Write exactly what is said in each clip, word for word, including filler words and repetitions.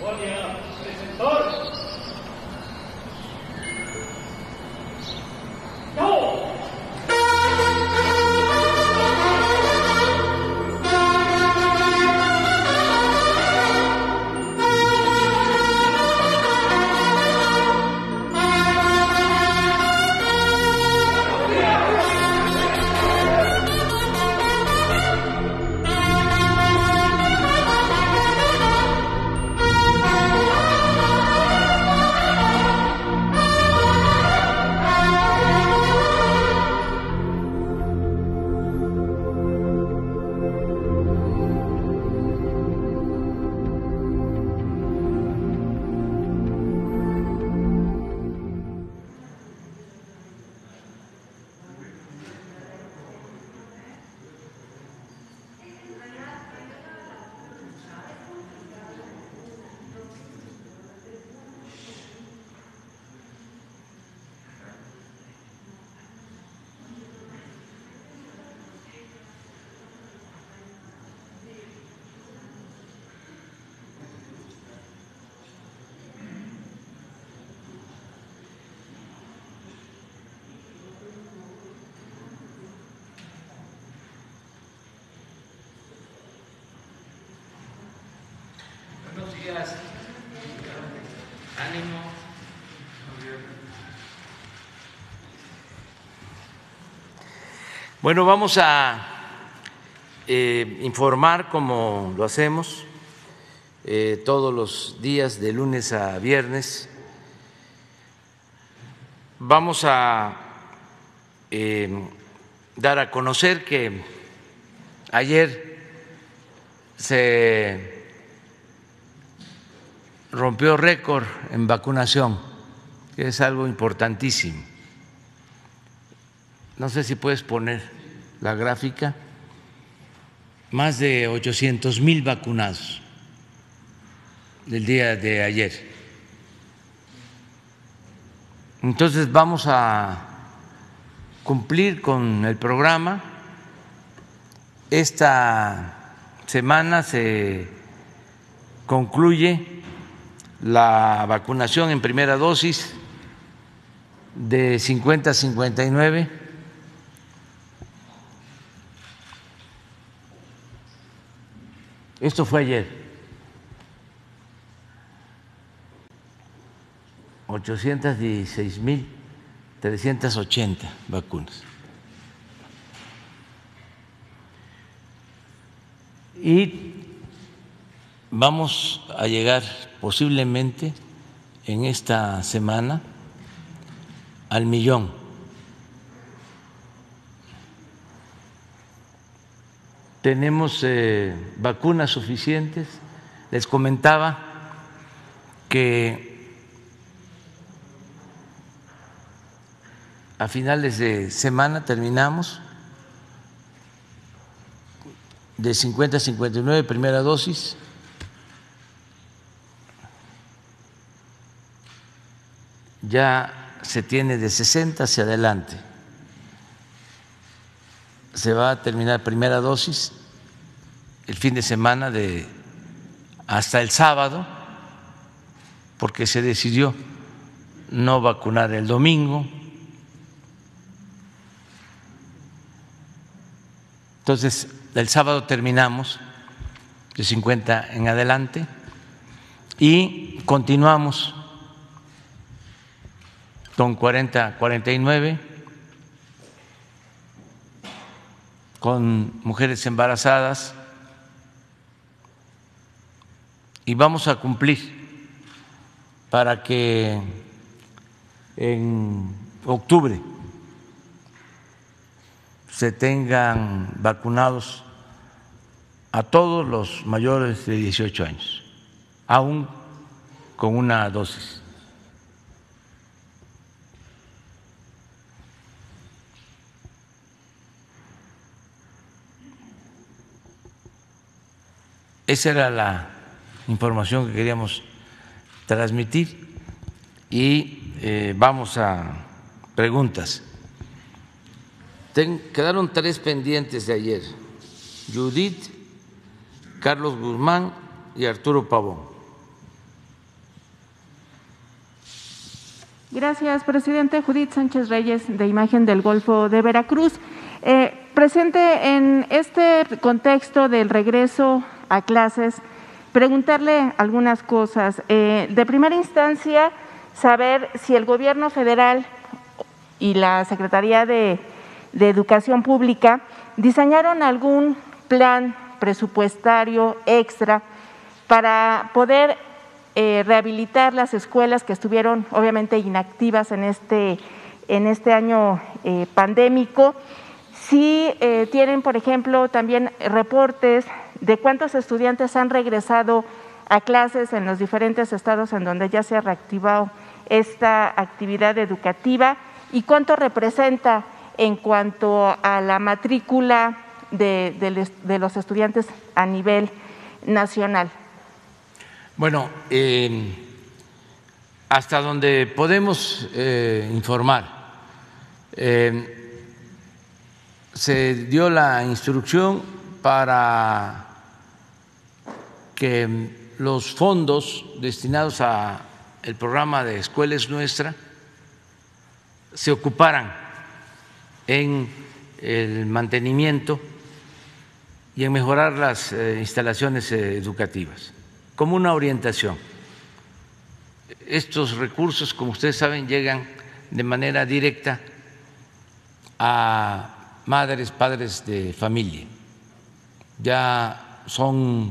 Ánimo. Bueno, vamos a eh, informar como lo hacemos eh, todos los días de lunes a viernes. Vamos a eh, dar a conocer que ayer se rompió récord en vacunación, que es algo importantísimo. No sé si puedes poner la gráfica, más de ochocientos mil vacunados del día de ayer. Entonces vamos a cumplir con el programa. Esta semana se concluye la vacunación en primera dosis de cincuenta a cincuenta y nueve. Esto fue ayer. ochocientos dieciséis mil trescientos ochenta vacunas. Y vamos a llegar posiblemente en esta semana al millón. Tenemos eh, vacunas suficientes. Les comentaba que a finales de semana terminamos de cincuenta a cincuenta y nueve primera dosis. Ya se tiene de sesenta hacia adelante. Se va a terminar primera dosis el fin de semana de hasta el sábado, porque se decidió no vacunar el domingo. Entonces, el sábado terminamos de cincuenta en adelante y continuamos con cuarenta, cuarenta y nueve, con mujeres embarazadas, y vamos a cumplir para que en octubre se tengan vacunados a todos los mayores de dieciocho años, aún con una dosis. Esa era la información que queríamos transmitir y eh, vamos a preguntas. Ten, quedaron tres pendientes de ayer: Judith, Carlos Guzmán y Arturo Pavón. Gracias, presidente. Judith Sánchez Reyes, de Imagen del Golfo de Veracruz. Eh, presente en este contexto del regreso a clases, preguntarle algunas cosas. Eh, de primera instancia, saber si el gobierno federal y la Secretaría de, de Educación Pública diseñaron algún plan presupuestario extra para poder eh, rehabilitar las escuelas que estuvieron obviamente inactivas en este, en este año eh, pandémico. Si eh, tienen, por ejemplo, también reportes de cuántos estudiantes han regresado a clases en los diferentes estados en donde ya se ha reactivado esta actividad educativa y cuánto representa en cuanto a la matrícula de, de, de los estudiantes a nivel nacional. Bueno, eh, hasta donde podemos eh, informar, eh, se dio la instrucción para que los fondos destinados a el programa de Escuela es Nuestra se ocuparan en el mantenimiento y en mejorar las eh, instalaciones eh, educativas, como una orientación. Estos recursos, como ustedes saben, llegan de manera directa a madres, padres de familia. Ya son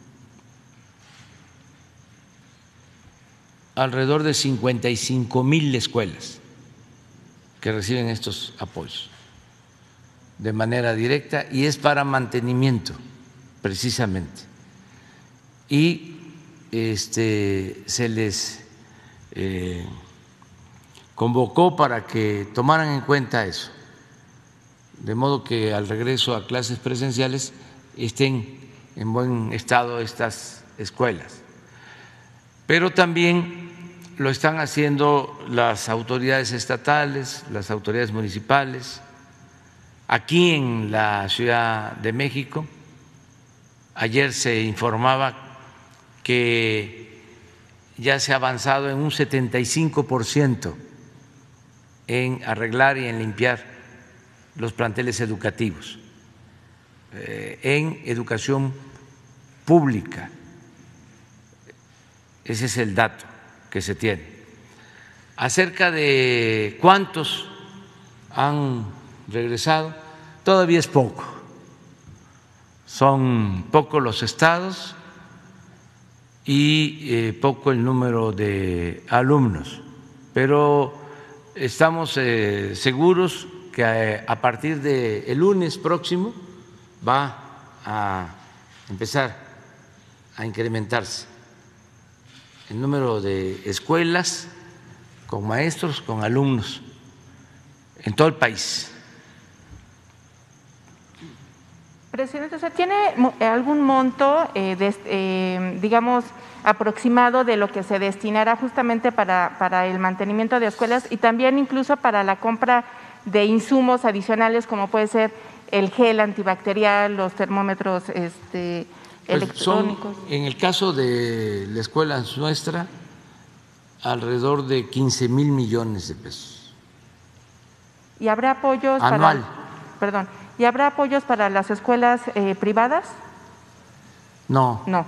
alrededor de cincuenta y cinco mil escuelas que reciben estos apoyos de manera directa y es para mantenimiento precisamente. Y este, se les eh, convocó para que tomaran en cuenta eso, de modo que al regreso a clases presenciales estén en buen estado estas escuelas. Pero también lo están haciendo las autoridades estatales, las autoridades municipales. Aquí en la Ciudad de México, ayer se informaba que ya se ha avanzado en un setenta y cinco por ciento en arreglar y en limpiar los planteles educativos, eh, en educación pública. Ese es el dato que se tiene. Acerca de cuántos han regresado, todavía es poco. Son pocos los estados y eh, poco el número de alumnos, pero estamos eh, seguros que eh, a partir del lunes próximo va a empezar a incrementarse el número de escuelas con maestros, con alumnos en todo el país. Presidente, ¿usted tiene algún monto, eh, de, eh, digamos, aproximado de lo que se destinará justamente para, para el mantenimiento de escuelas y también incluso para la compra de insumos adicionales como puede ser el gel antibacterial, los termómetros este, pues electrónicos? Son, en el caso de la Escuela es Nuestra, alrededor de quince mil millones de pesos. ¿Y habrá apoyos anual? Para, perdón. ¿Y habrá apoyos para las escuelas eh, privadas? No. No.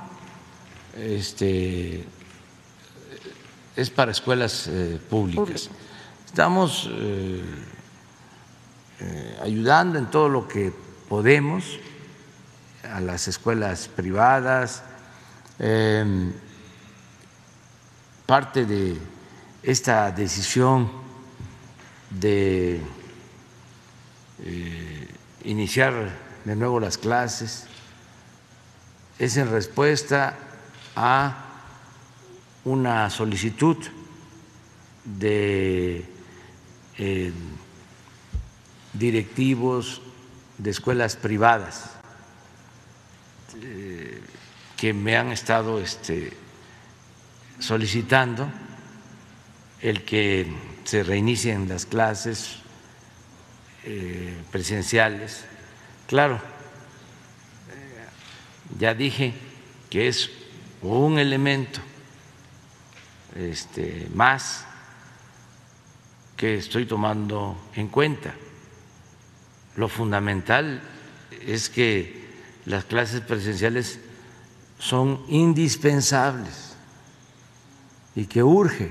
Este, es para escuelas eh, públicas. Público. Estamos eh, eh, ayudando en todo lo que podemos a las escuelas privadas. Eh, parte de esta decisión de eh, iniciar de nuevo las clases es en respuesta a una solicitud de eh, directivos de escuelas privadas eh, que me han estado este, solicitando el que se reinicien las clases eh, presenciales. Claro, eh, ya dije que es un elemento este, más que estoy tomando en cuenta. Lo fundamental es que las clases presenciales son indispensables y que urge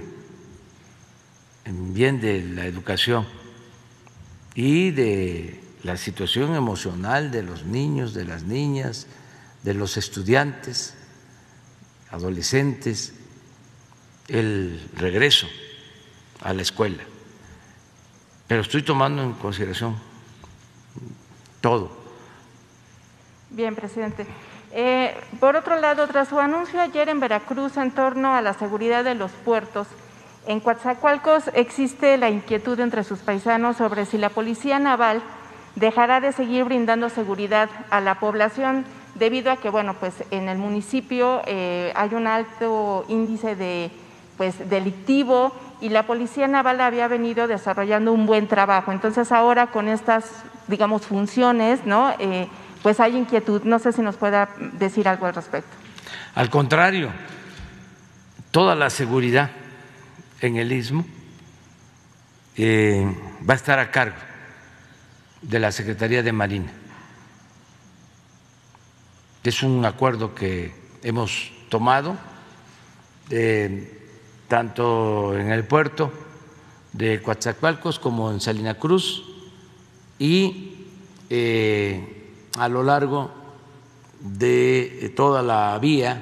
en bien de la educación y de la situación emocional de los niños, de las niñas, de los estudiantes, adolescentes, el regreso a la escuela. Pero estoy tomando en consideración todo. Bien, presidente. Eh, por otro lado, tras su anuncio ayer en Veracruz en torno a la seguridad de los puertos, en Coatzacoalcos existe la inquietud entre sus paisanos sobre si la Policía Naval dejará de seguir brindando seguridad a la población debido a que, bueno, pues en el municipio eh, hay un alto índice de, pues, delictivo y la Policía Naval había venido desarrollando un buen trabajo. Entonces, ahora con estas, digamos, funciones, ¿no? Eh, pues hay inquietud. No sé si nos pueda decir algo al respecto. Al contrario, toda la seguridad en el Istmo eh, va a estar a cargo de la Secretaría de Marina. Es un acuerdo que hemos tomado eh, tanto en el puerto de Coatzacoalcos como en Salina Cruz y eh, a lo largo de toda la vía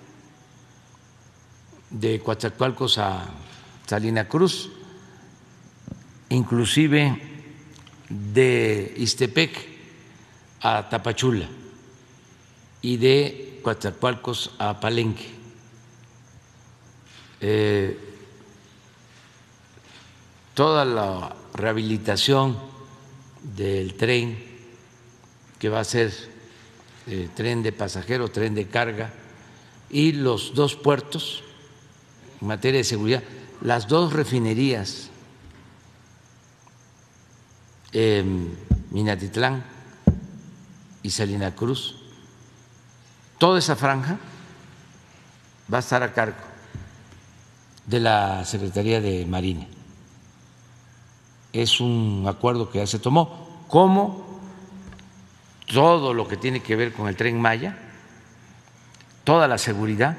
de Coatzacoalcos a Salina Cruz, inclusive de Ixtepec a Tapachula y de Coatzacoalcos a Palenque. Eh, toda la rehabilitación del tren que va a ser eh, tren de pasajero, tren de carga, y los dos puertos en materia de seguridad, las dos refinerías, eh, Minatitlán y Salina Cruz, toda esa franja va a estar a cargo de la Secretaría de Marina. Es un acuerdo que ya se tomó, como todo lo que tiene que ver con el Tren Maya, toda la seguridad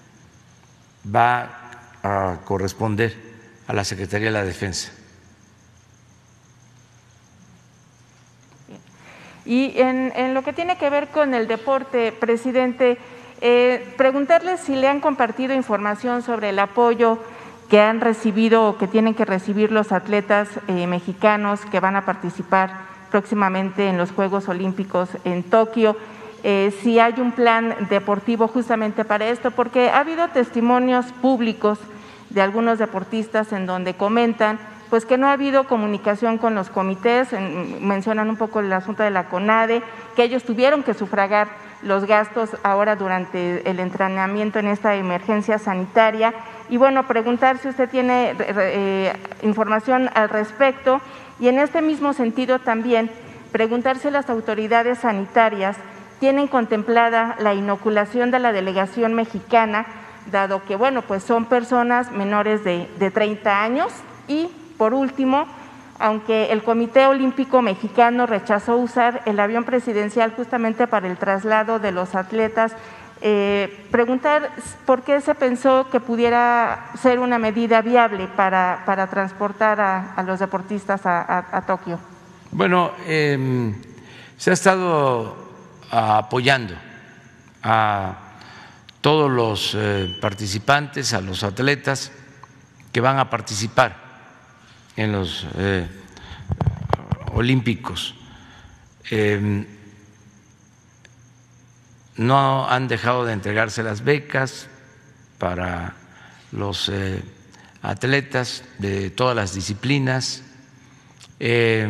va a corresponder a la Secretaría de la Defensa. Y en, en lo que tiene que ver con el deporte, presidente, eh, preguntarle si le han compartido información sobre el apoyo que han recibido o que tienen que recibir los atletas eh, mexicanos que van a participar próximamente en los Juegos Olímpicos en Tokio. Eh, si hay un plan deportivo justamente para esto, porque ha habido testimonios públicos de algunos deportistas en donde comentan pues que no ha habido comunicación con los comités, en, mencionan un poco el asunto de la CONADE, que ellos tuvieron que sufragar los gastos ahora durante el entrenamiento en esta emergencia sanitaria. Y bueno, preguntar si usted tiene eh, información al respecto y en este mismo sentido también preguntar si las autoridades sanitarias tienen contemplada la inoculación de la delegación mexicana, dado que, bueno, pues son personas menores de, de treinta años. Y, por último, aunque el Comité Olímpico Mexicano rechazó usar el avión presidencial justamente para el traslado de los atletas, eh, preguntar por qué se pensó que pudiera ser una medida viable para, para transportar a, a los deportistas a, a, a Tokio. Bueno, eh, se ha estado apoyando a todos los eh, participantes, a los atletas que van a participar en los eh, Olímpicos. Eh, no han dejado de entregarse las becas para los eh, atletas de todas las disciplinas. Eh,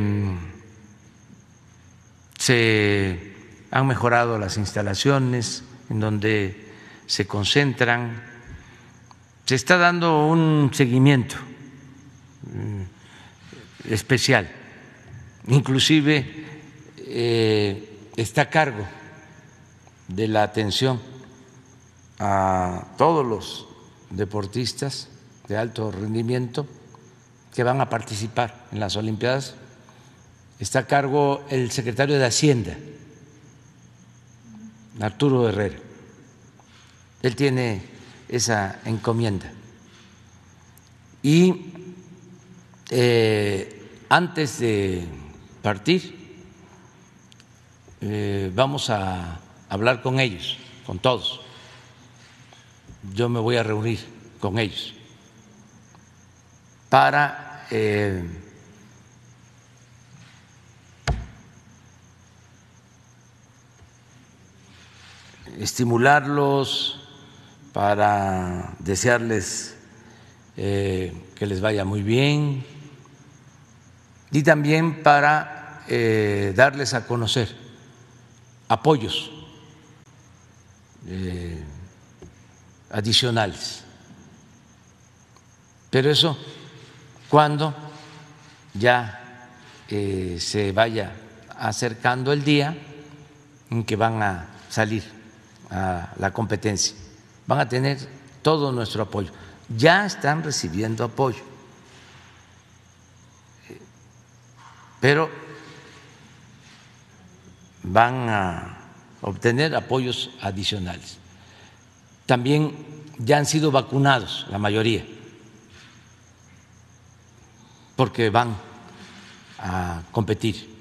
se han mejorado las instalaciones en donde se concentran, se está dando un seguimiento especial, inclusive eh, está a cargo de la atención a todos los deportistas de alto rendimiento que van a participar en las Olimpiadas está a cargo el secretario de Hacienda, Arturo Herrera. Él tiene esa encomienda. Y eh, antes de partir, eh, vamos a hablar con ellos, con todos. Yo me voy a reunir con ellos para eh, estimularlos, para desearles eh, que les vaya muy bien y también para eh, darles a conocer apoyos eh, adicionales. Pero eso cuando ya eh, se vaya acercando el día en que van a salir a la competencia. Van a tener todo nuestro apoyo. Ya están recibiendo apoyo, pero van a obtener apoyos adicionales. También ya han sido vacunados la mayoría, porque van a competir.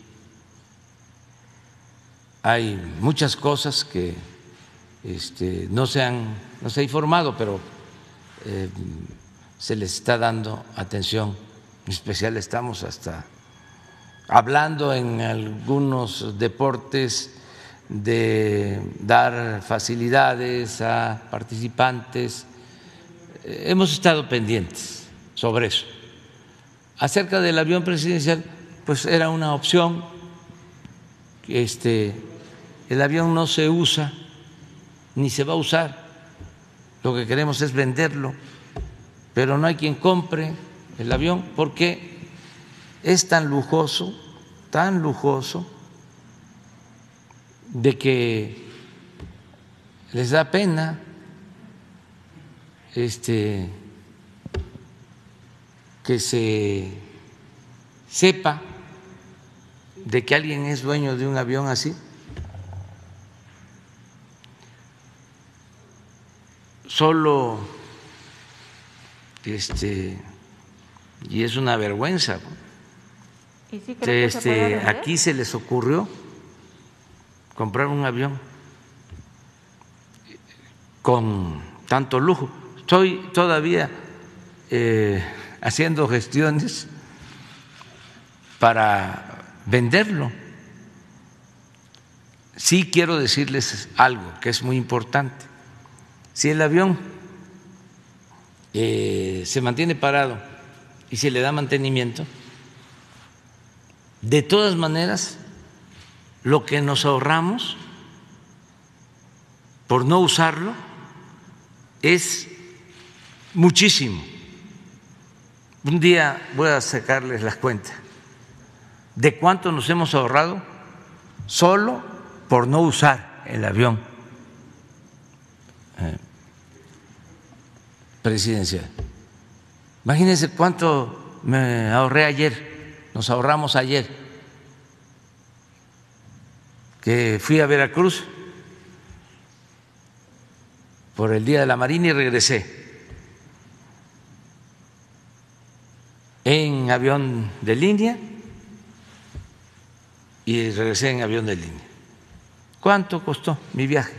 Hay muchas cosas que este, no se han, no se ha informado, pero eh, se les está dando atención especial. Estamos hasta hablando en algunos deportes de dar facilidades a participantes. Eh, hemos estado pendientes sobre eso. Acerca del avión presidencial, pues era una opción. Este, el avión no se usa ni se va a usar. Lo que queremos es venderlo, pero no hay quien compre el avión porque es tan lujoso, tan lujoso, de que les da pena este, que se sepa de que alguien es dueño de un avión así. Solo este y es una vergüenza. ¿Y sí cree que se puede Este, vender? aquí se les ocurrió comprar un avión con tanto lujo. Estoy todavía eh, haciendo gestiones para venderlo. Sí quiero decirles algo que es muy importante. Si el avión eh, se mantiene parado y se le da mantenimiento, de todas maneras, lo que nos ahorramos por no usarlo es muchísimo. Un día voy a sacarles las cuentas de cuánto nos hemos ahorrado solo por no usar el avión eh, presidencial. Imagínense cuánto me ahorré ayer, nos ahorramos ayer, que fui a Veracruz por el Día de la Marina y regresé en avión de línea y regresé en avión de línea. ¿Cuánto costó mi viaje?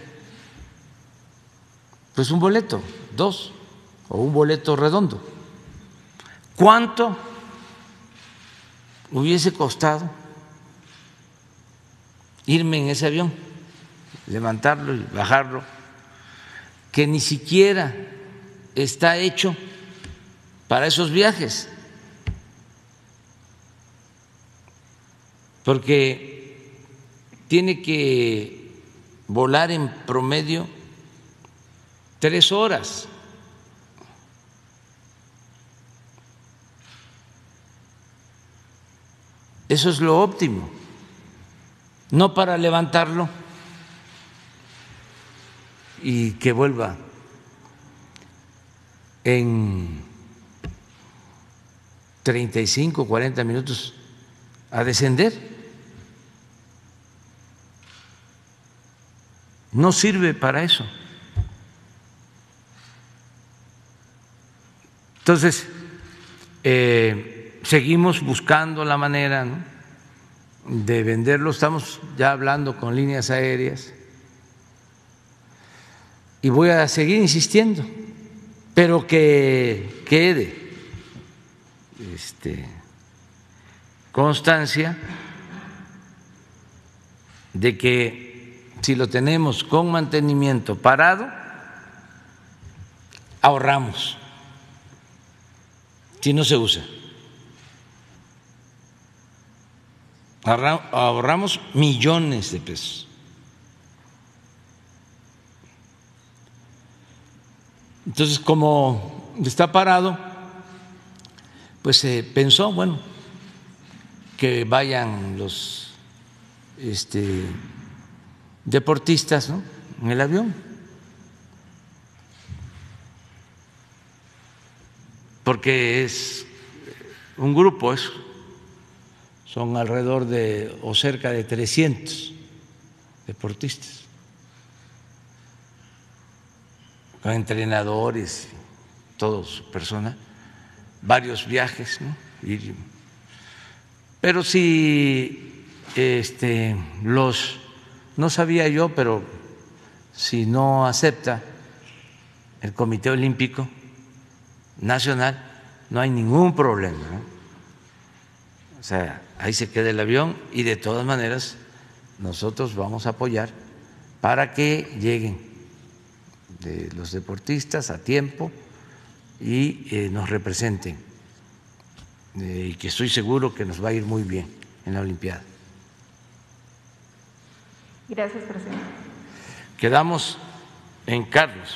Pues un boleto, dos, o un boleto redondo. ¿Cuánto hubiese costado irme en ese avión, levantarlo y bajarlo, que ni siquiera está hecho para esos viajes? Porque tiene que volar en promedio tres horas. Eso es lo óptimo, no para levantarlo y que vuelva en treinta y cinco, cuarenta minutos a descender. No sirve para eso. Entonces, eh, seguimos buscando la manera, ¿no?, de venderlo. Estamos ya hablando con líneas aéreas y voy a seguir insistiendo, pero que quede este, constancia de que si lo tenemos con mantenimiento parado, ahorramos. Si no se usa, ahorramos millones de pesos. Entonces, como está parado, pues se pensó, bueno, que vayan los este, deportistas, ¿no?, en el avión, porque es un grupo, eso, son alrededor de o cerca de trescientos deportistas, con entrenadores, todo su personal, varios viajes, ¿no? Y, pero si este, los, no sabía yo, pero si no acepta el Comité Olímpico Nacional, no hay ningún problema, ¿no? O sea, ahí se queda el avión y de todas maneras nosotros vamos a apoyar para que lleguen de los deportistas a tiempo y eh, nos representen, eh, y que estoy seguro que nos va a ir muy bien en la Olimpiada. Gracias, presidente. Quedamos en Carlos.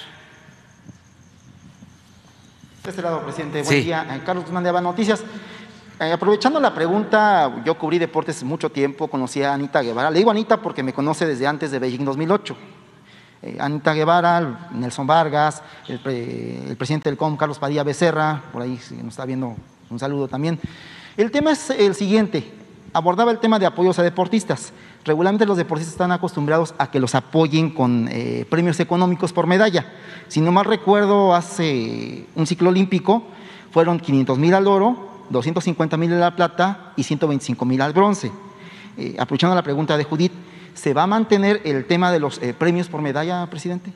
De este lado, presidente. Buen Sí. día. Carlos Guzmán de Aba Noticias. Eh, aprovechando la pregunta, yo cubrí deportes mucho tiempo, conocí a Anita Guevara. Le digo Anita porque me conoce desde antes de Beijing dos mil ocho. Eh, Anita Guevara, Nelson Vargas, el, pre, el presidente del C O M, Carlos Padilla Becerra, por ahí si nos está viendo, un saludo también. El tema es el siguiente, abordaba el tema de apoyos a deportistas. Regularmente los deportistas están acostumbrados a que los apoyen con eh, premios económicos por medalla. Si no mal recuerdo, hace un ciclo olímpico fueron quinientos mil al oro, doscientos cincuenta mil a la plata y ciento veinticinco mil al bronce. Eh, aprovechando la pregunta de Judith, ¿se va a mantener el tema de los eh, premios por medalla, presidente?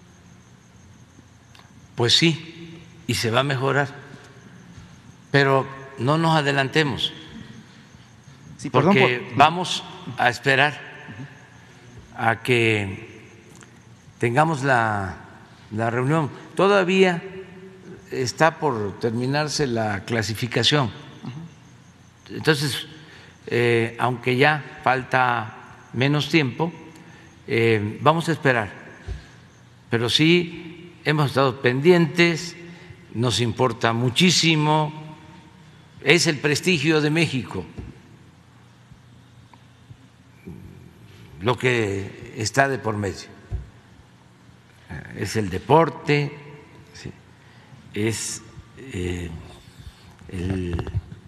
Pues sí, y se va a mejorar, pero no nos adelantemos, Sí, perdón, porque por... vamos a esperar a que tengamos la, la reunión. Todavía está por terminarse la clasificación, entonces, eh, aunque ya falta menos tiempo, eh, vamos a esperar, pero sí hemos estado pendientes, nos importa muchísimo, es el prestigio de México lo que está de por medio, es el deporte, ¿sí?, es eh, el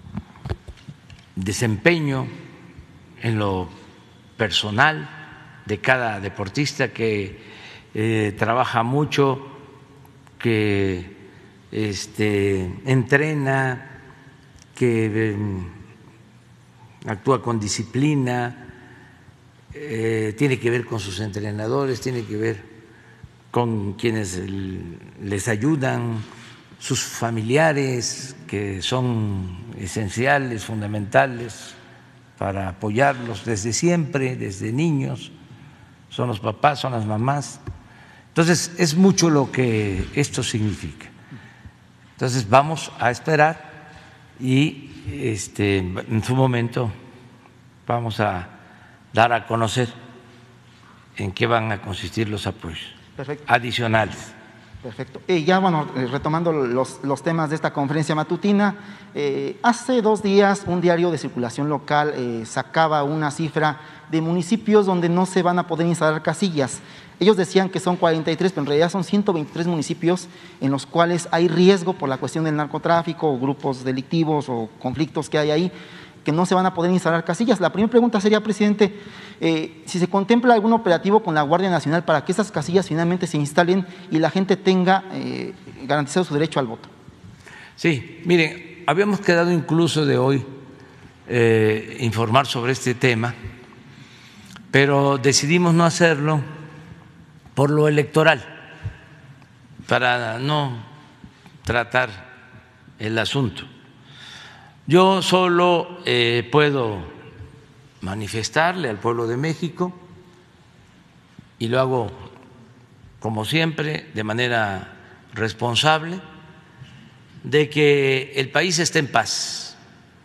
desempeño en lo personal de cada deportista que eh, trabaja mucho, que este, entrena, que eh, actúa con disciplina, eh, tiene que ver con sus entrenadores, tiene que ver con quienes les ayudan, sus familiares, que son esenciales, fundamentales para apoyarlos desde siempre, desde niños, son los papás, son las mamás. Entonces, es mucho lo que esto significa. Entonces, vamos a esperar y este, en su momento vamos a dar a conocer en qué van a consistir los apoyos Perfecto. adicionales. Perfecto. Y ya, bueno, retomando los, los temas de esta conferencia matutina, eh, hace dos días un diario de circulación local eh, sacaba una cifra de municipios donde no se van a poder instalar casillas. Ellos decían que son cuarenta y tres, pero en realidad son ciento veintitrés municipios en los cuales hay riesgo por la cuestión del narcotráfico, o grupos delictivos o conflictos que hay ahí, que no se van a poder instalar casillas. La primera pregunta sería, presidente, eh, si se contempla algún operativo con la Guardia Nacional para que esas casillas finalmente se instalen y la gente tenga eh, garantizado su derecho al voto. Sí, miren, habíamos quedado incluso de hoy eh, informar sobre este tema, pero decidimos no hacerlo por lo electoral, para no tratar el asunto. Yo solo eh, puedo manifestarle al pueblo de México, y lo hago como siempre, de manera responsable, de que el país está en paz.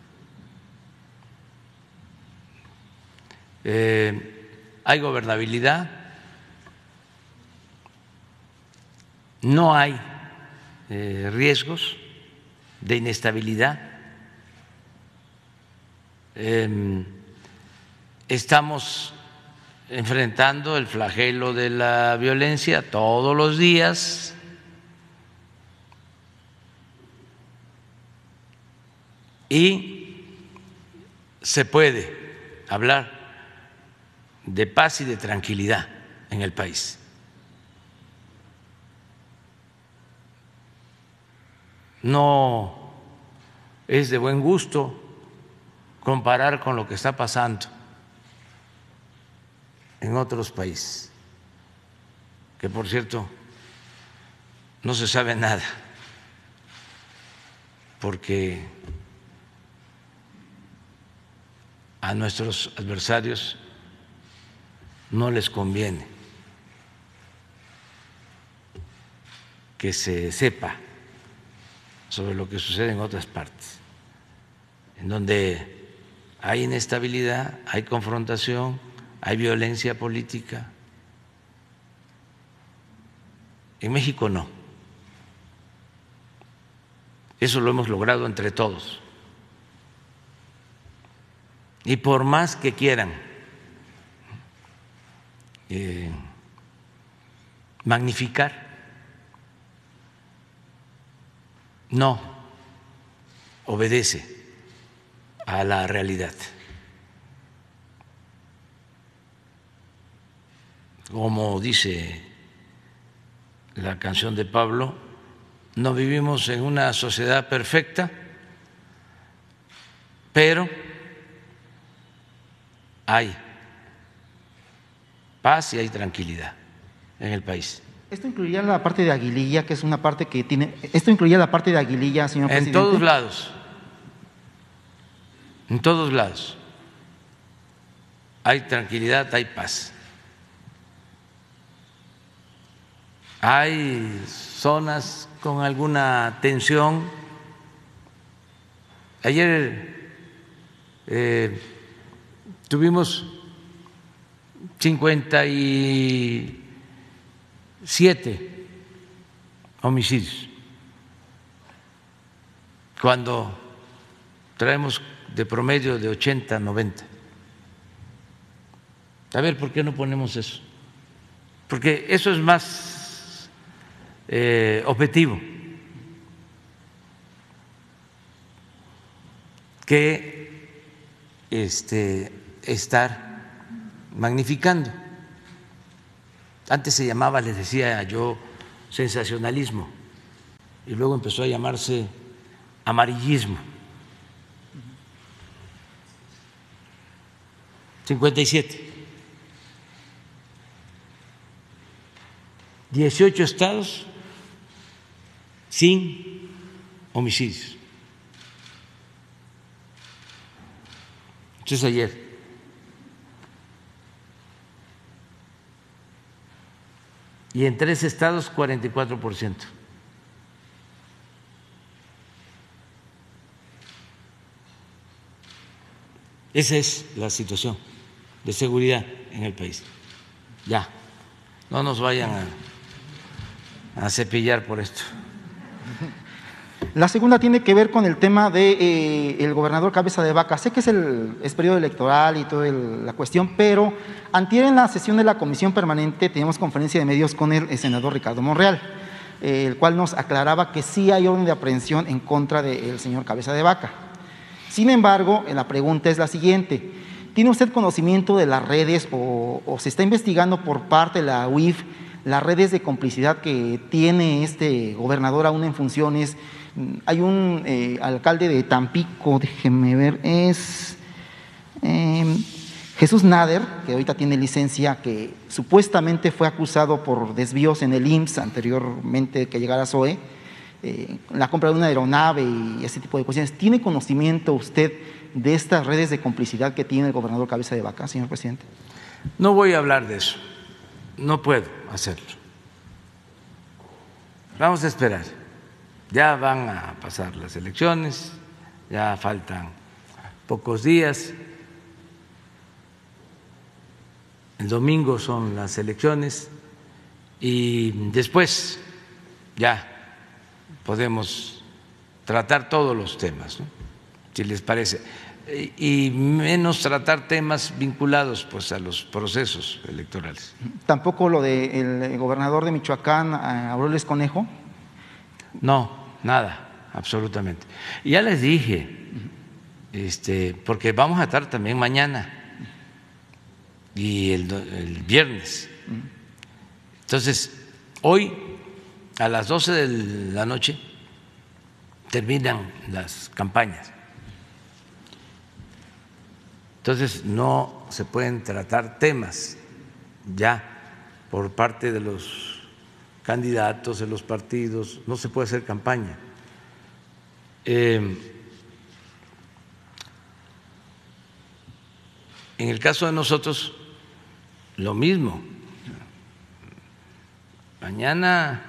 Eh, hay gobernabilidad, no hay eh, riesgos de inestabilidad. Eh, estamos enfrentando el flagelo de la violencia todos los días. Y se puede hablar de paz y de tranquilidad en el país. No es de buen gusto comparar con lo que está pasando en otros países, que por cierto no se sabe nada, porque a nuestros adversarios no les conviene que se sepa sobre lo que sucede en otras partes, en donde hay inestabilidad, hay confrontación, hay violencia política. En México no. Eso lo hemos logrado entre todos. Y por más que quieran eh, magnificar, no obedece a la realidad. Como dice la canción de Pablo, no vivimos en una sociedad perfecta, pero hay paz y hay tranquilidad en el país. Esto incluiría la parte de Aguililla, que es una parte que tiene… Esto incluiría la parte de Aguililla, señor en presidente. En todos lados, en todos lados hay tranquilidad, hay paz. Hay zonas con alguna tensión. Ayer eh, tuvimos cincuenta y siete homicidios, cuando traemos de promedio de ochenta, noventa. A ver, ¿por qué no ponemos eso? Porque eso es más eh, objetivo que este, estar magnificando. Antes se llamaba, les decía yo, sensacionalismo, y luego empezó a llamarse amarillismo. cincuenta y siete. dieciocho estados sin homicidios. Entonces ayer y en tres estados cuarenta y cuatro por ciento. Esa es la situación de seguridad en el país. Ya, no nos vayan a… a cepillar por esto. La segunda tiene que ver con el tema de eh, el gobernador Cabeza de Vaca. Sé que es el es periodo electoral y toda el, la cuestión, pero antier en la sesión de la comisión permanente teníamos conferencia de medios con el, el senador Ricardo Monreal, eh, el cual nos aclaraba que sí hay orden de aprehensión en contra del señor Cabeza de Vaca. Sin embargo, la pregunta es la siguiente: ¿tiene usted conocimiento de las redes o, o se está investigando por parte de la U I F las redes de complicidad que tiene este gobernador aún en funciones? Hay un eh, alcalde de Tampico, déjeme ver, es eh, Jesús Nader, que ahorita tiene licencia, que supuestamente fue acusado por desvíos en el I M S S anteriormente que llegara a S O E, eh, la compra de una aeronave y ese tipo de cuestiones. ¿Tiene conocimiento usted de estas redes de complicidad que tiene el gobernador Cabeza de Vaca, señor presidente? No voy a hablar de eso, no puedo hacerlo. Vamos a esperar. Ya van a pasar las elecciones, ya faltan pocos días. El domingo son las elecciones y después ya podemos tratar todos los temas, ¿no? Si les parece, y menos tratar temas vinculados pues a los procesos electorales. ¿Tampoco lo del gobernador de Michoacán, Aureoles Conejo? No. Nada, absolutamente. Y ya les dije, este, porque vamos a estar también mañana y el, el viernes. Entonces, hoy a las doce de la noche terminan las campañas. Entonces, no se pueden tratar temas ya por parte de los candidatos de los partidos, no se puede hacer campaña. Eh, en el caso de nosotros, lo mismo. Mañana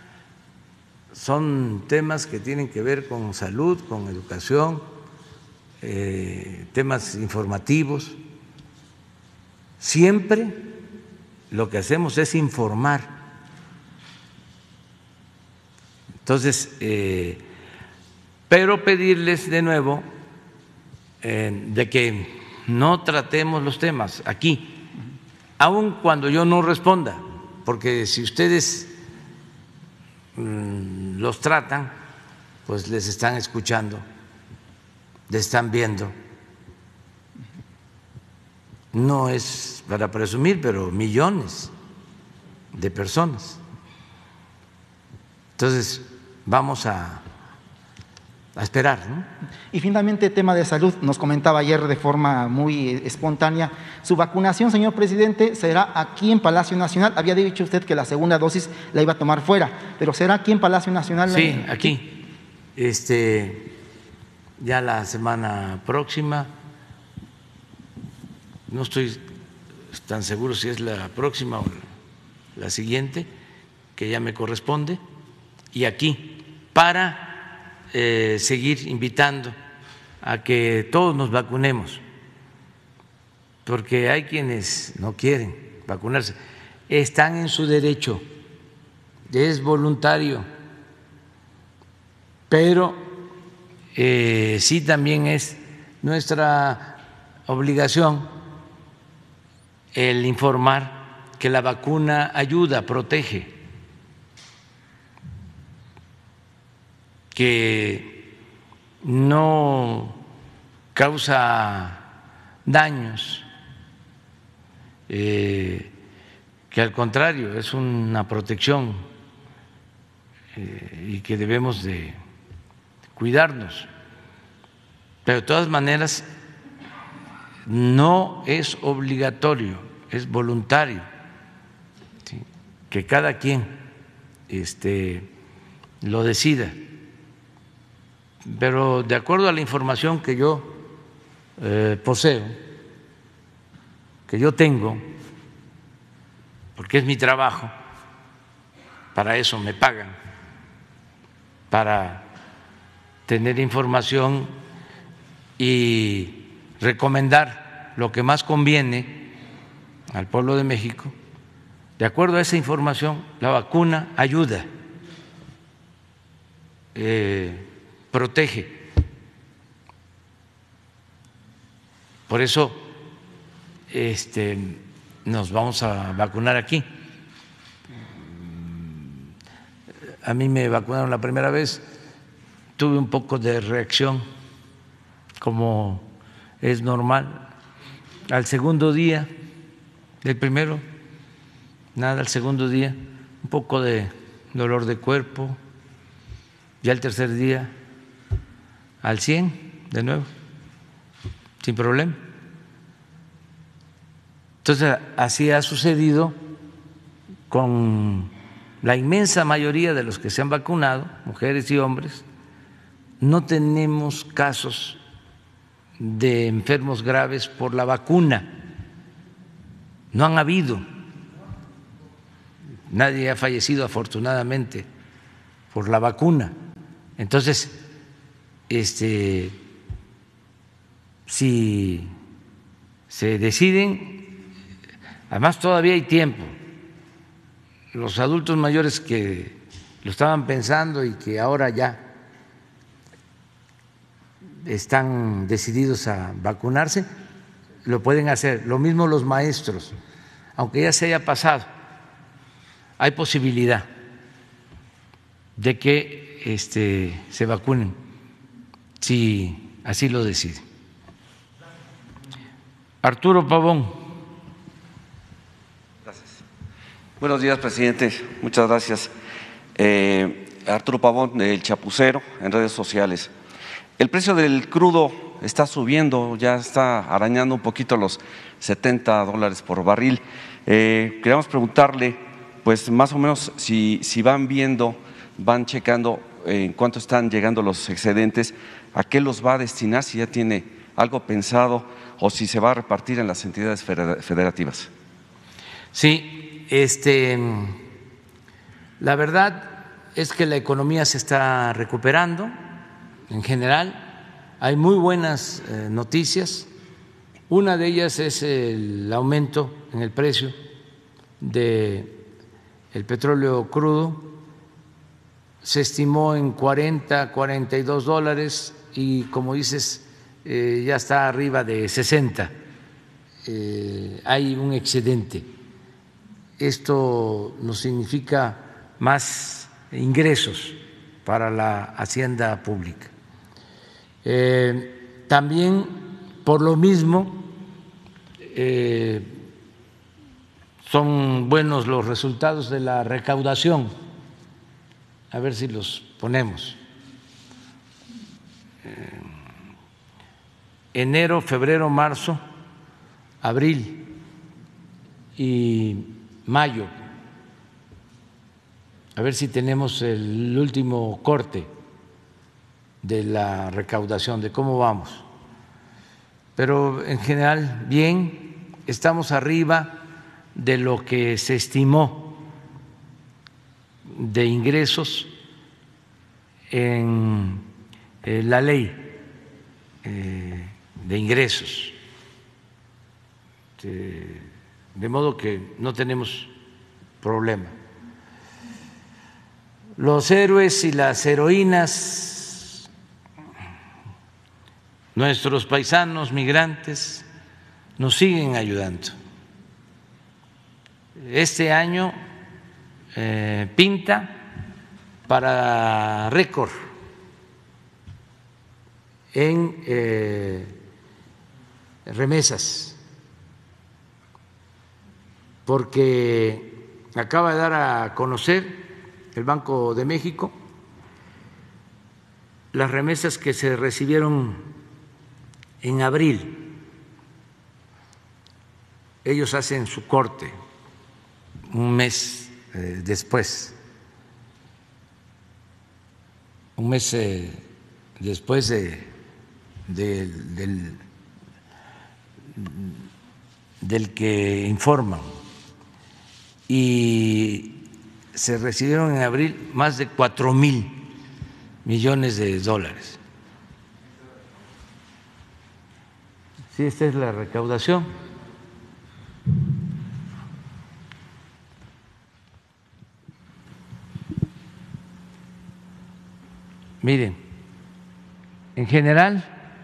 son temas que tienen que ver con salud, con educación, eh, temas informativos. Siempre lo que hacemos es informar. Entonces, eh, pero pedirles de nuevo eh, de que no tratemos los temas aquí, aun cuando yo no responda, porque si ustedes mmm, los tratan, pues les están escuchando, les están viendo. No es para presumir, pero millones de personas. Entonces, vamos a, a esperar, ¿no? Y finalmente, tema de salud, nos comentaba ayer de forma muy espontánea, su vacunación, señor presidente, será aquí en Palacio Nacional. Había dicho usted que la segunda dosis la iba a tomar fuera, pero ¿será aquí en Palacio Nacional? Sí, aquí. Este, ya la semana próxima, no estoy tan seguro si es la próxima o la siguiente, que ya me corresponde, y aquí, para eh, seguir invitando a que todos nos vacunemos, porque hay quienes no quieren vacunarse, están en su derecho, es voluntario, pero eh, sí también es nuestra obligación el informar que la vacuna ayuda, protege, que no causa daños, eh, que al contrario es una protección eh, y que debemos de cuidarnos. Pero de todas maneras no es obligatorio, es voluntario, ¿sí? Que cada quien este, lo decida. Pero de acuerdo a la información que yo eh, poseo, que yo tengo, porque es mi trabajo, para eso me pagan, para tener información y recomendar lo que más conviene al pueblo de México. De acuerdo a esa información, la vacuna ayuda. eh, protege. Por eso este, nos vamos a vacunar aquí. A mí me vacunaron la primera vez, tuve un poco de reacción, como es normal. Al segundo día, del primero, nada, al segundo día, un poco de dolor de cuerpo, ya el tercer día, al cien, de nuevo, sin problema. Entonces, así ha sucedido con la inmensa mayoría de los que se han vacunado, mujeres y hombres. No tenemos casos de enfermos graves por la vacuna, no han habido, nadie ha fallecido afortunadamente por la vacuna. Entonces, este, si se deciden, además todavía hay tiempo, los adultos mayores que lo estaban pensando y que ahora ya están decididos a vacunarse, lo pueden hacer. Lo mismo los maestros, aunque ya se haya pasado, hay posibilidad de que este, se vacunen si así lo deciden. Arturo Pavón. Gracias. Buenos días, presidente. Muchas gracias. Eh, Arturo Pavón, del Chapucero, en redes sociales. El precio del crudo está subiendo, ya está arañando un poquito los setenta dólares por barril. Eh, queríamos preguntarle, pues más o menos, si, si van viendo, van checando en cuánto están llegando los excedentes, a qué los va a destinar, si ya tiene algo pensado o si se va a repartir en las entidades federativas. Sí, este, la verdad es que la economía se está recuperando. En general, hay muy buenas eh, noticias. Una de ellas es el aumento en el precio del petróleo crudo. Se estimó en cuarenta, cuarenta y dos dólares y, como dices, eh, ya está arriba de sesenta. Eh, hay un excedente. Esto nos significa más ingresos para la hacienda pública. Eh, también, por lo mismo, eh, son buenos los resultados de la recaudación. A ver si los ponemos. Eh, enero, febrero, marzo, abril y mayo. A ver si tenemos el último corte de la recaudación, de cómo vamos. Pero en general, bien, estamos arriba de lo que se estimó de ingresos en la ley de ingresos. De modo que no tenemos problema. Los héroes y las heroínas, nuestros paisanos migrantes, nos siguen ayudando. Este año eh, pinta para récord en eh, remesas, porque acaba de dar a conocer el Banco de México las remesas que se recibieron en abril. Ellos hacen su corte un mes eh, después, un mes eh, después de, de, del, del que informan, y se recibieron en abril más de cuatro mil millones de dólares. Sí, esta es la recaudación. Miren, en general,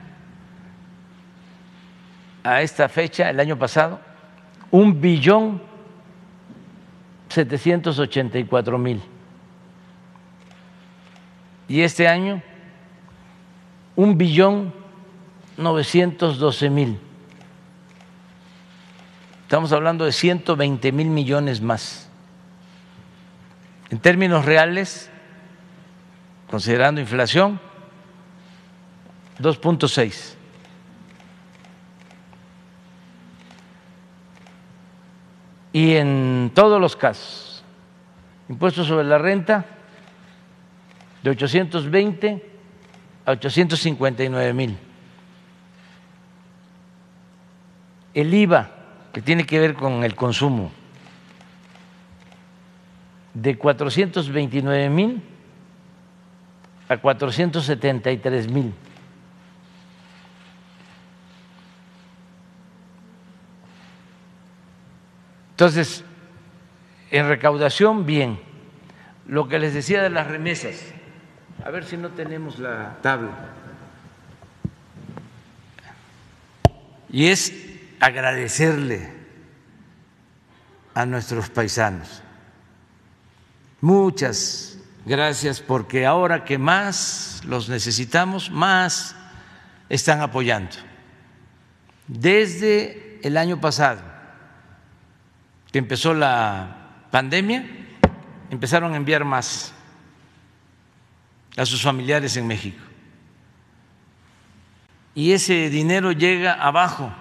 a esta fecha, el año pasado, un billón setecientos ochenta y cuatro mil. Y este año, un billón novecientos doce mil. Estamos hablando de ciento veinte mil millones más. En términos reales, considerando inflación, dos punto seis. Y en todos los casos, impuestos sobre la renta de ochocientos veinte a ochocientos cincuenta y nueve mil. El I V A, que tiene que ver con el consumo, de cuatrocientos veintinueve mil a cuatrocientos setenta y tres mil. Entonces, en recaudación, bien. Lo que les decía de las remesas, a ver si no tenemos la tabla. Y es agradecerle a nuestros paisanos. Muchas gracias, porque ahora que más los necesitamos, más están apoyando. Desde el año pasado, que empezó la pandemia, empezaron a enviar más a sus familiares en México. Y ese dinero llega abajo,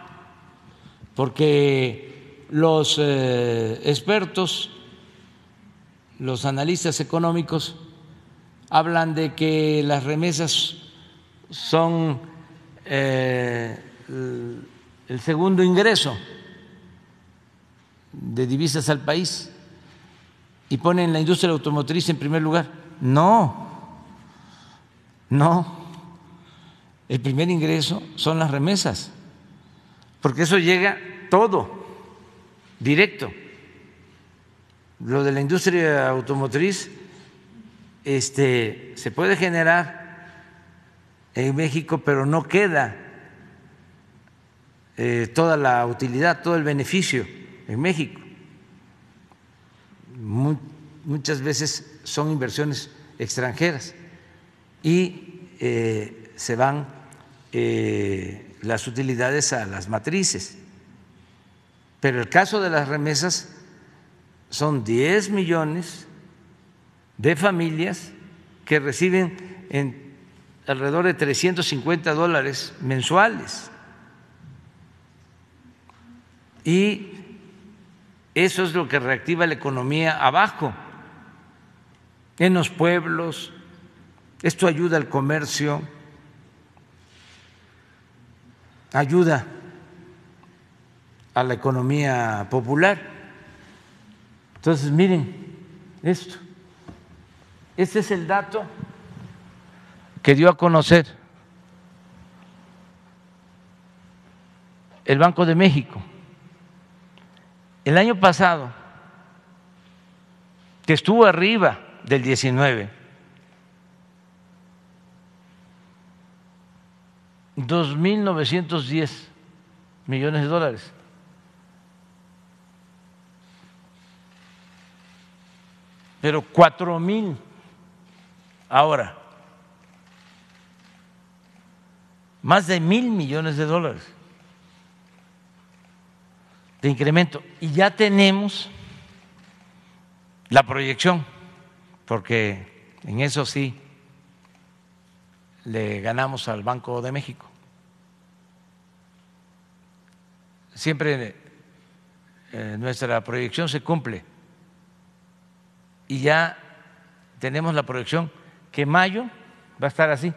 porque los eh, expertos, los analistas económicos, hablan de que las remesas son eh, el segundo ingreso de divisas al país y ponen la industria automotriz en primer lugar. No, no, el primer ingreso son las remesas, porque eso llega todo directo. Lo de la industria automotriz este, se puede generar en México, pero no queda eh, toda la utilidad, todo el beneficio en México. Muchas veces son inversiones extranjeras y eh, se van eh, las utilidades a las matrices. Pero el caso de las remesas son diez millones de familias que reciben en alrededor de trescientos cincuenta dólares mensuales. Y eso es lo que reactiva la economía abajo, en los pueblos. Esto ayuda al comercio, ayuda a la economía popular. Entonces, miren esto. Este es el dato que dio a conocer el Banco de México. El año pasado, que estuvo arriba del diecinueve, dos mil novecientos diez millones de dólares. Pero cuatro mil ahora, más de mil millones de dólares de incremento. Y ya tenemos la proyección, porque en eso sí le ganamos al Banco de México. Siempre eh, nuestra proyección se cumple. Y ya tenemos la proyección que mayo va a estar así.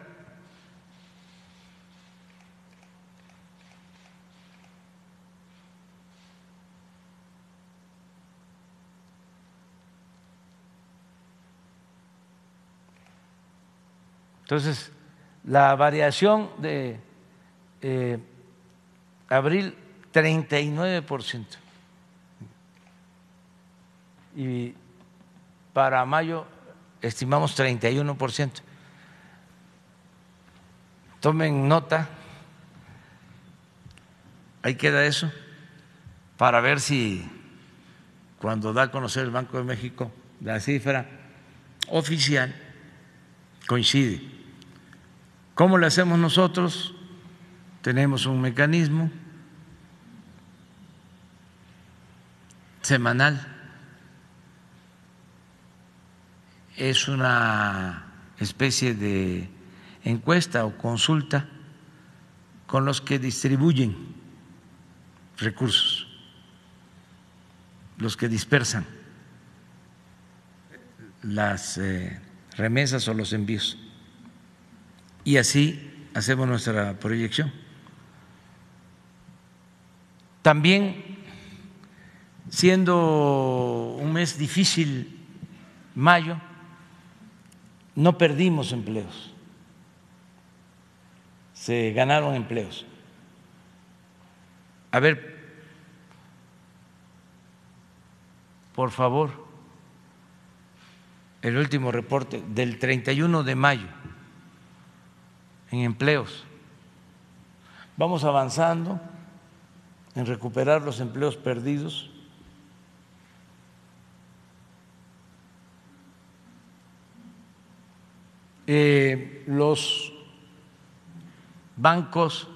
Entonces, la variación de eh, abril, treinta y nueve por ciento. Y para mayo estimamos treinta y uno por ciento. tomen nota, ahí queda eso, para ver si cuando da a conocer el Banco de México la cifra oficial coincide. ¿Cómo lo hacemos nosotros? Tenemos un mecanismo semanal, es una especie de encuesta o consulta con los que distribuyen recursos, los que dispersan las eh, remesas o los envíos. Y así hacemos nuestra proyección. También, siendo un mes difícil, mayo, no perdimos empleos, se ganaron empleos. A ver, por favor, el último reporte del treinta y uno de mayo en empleos. Vamos avanzando en recuperar los empleos perdidos. Eh, los bancos,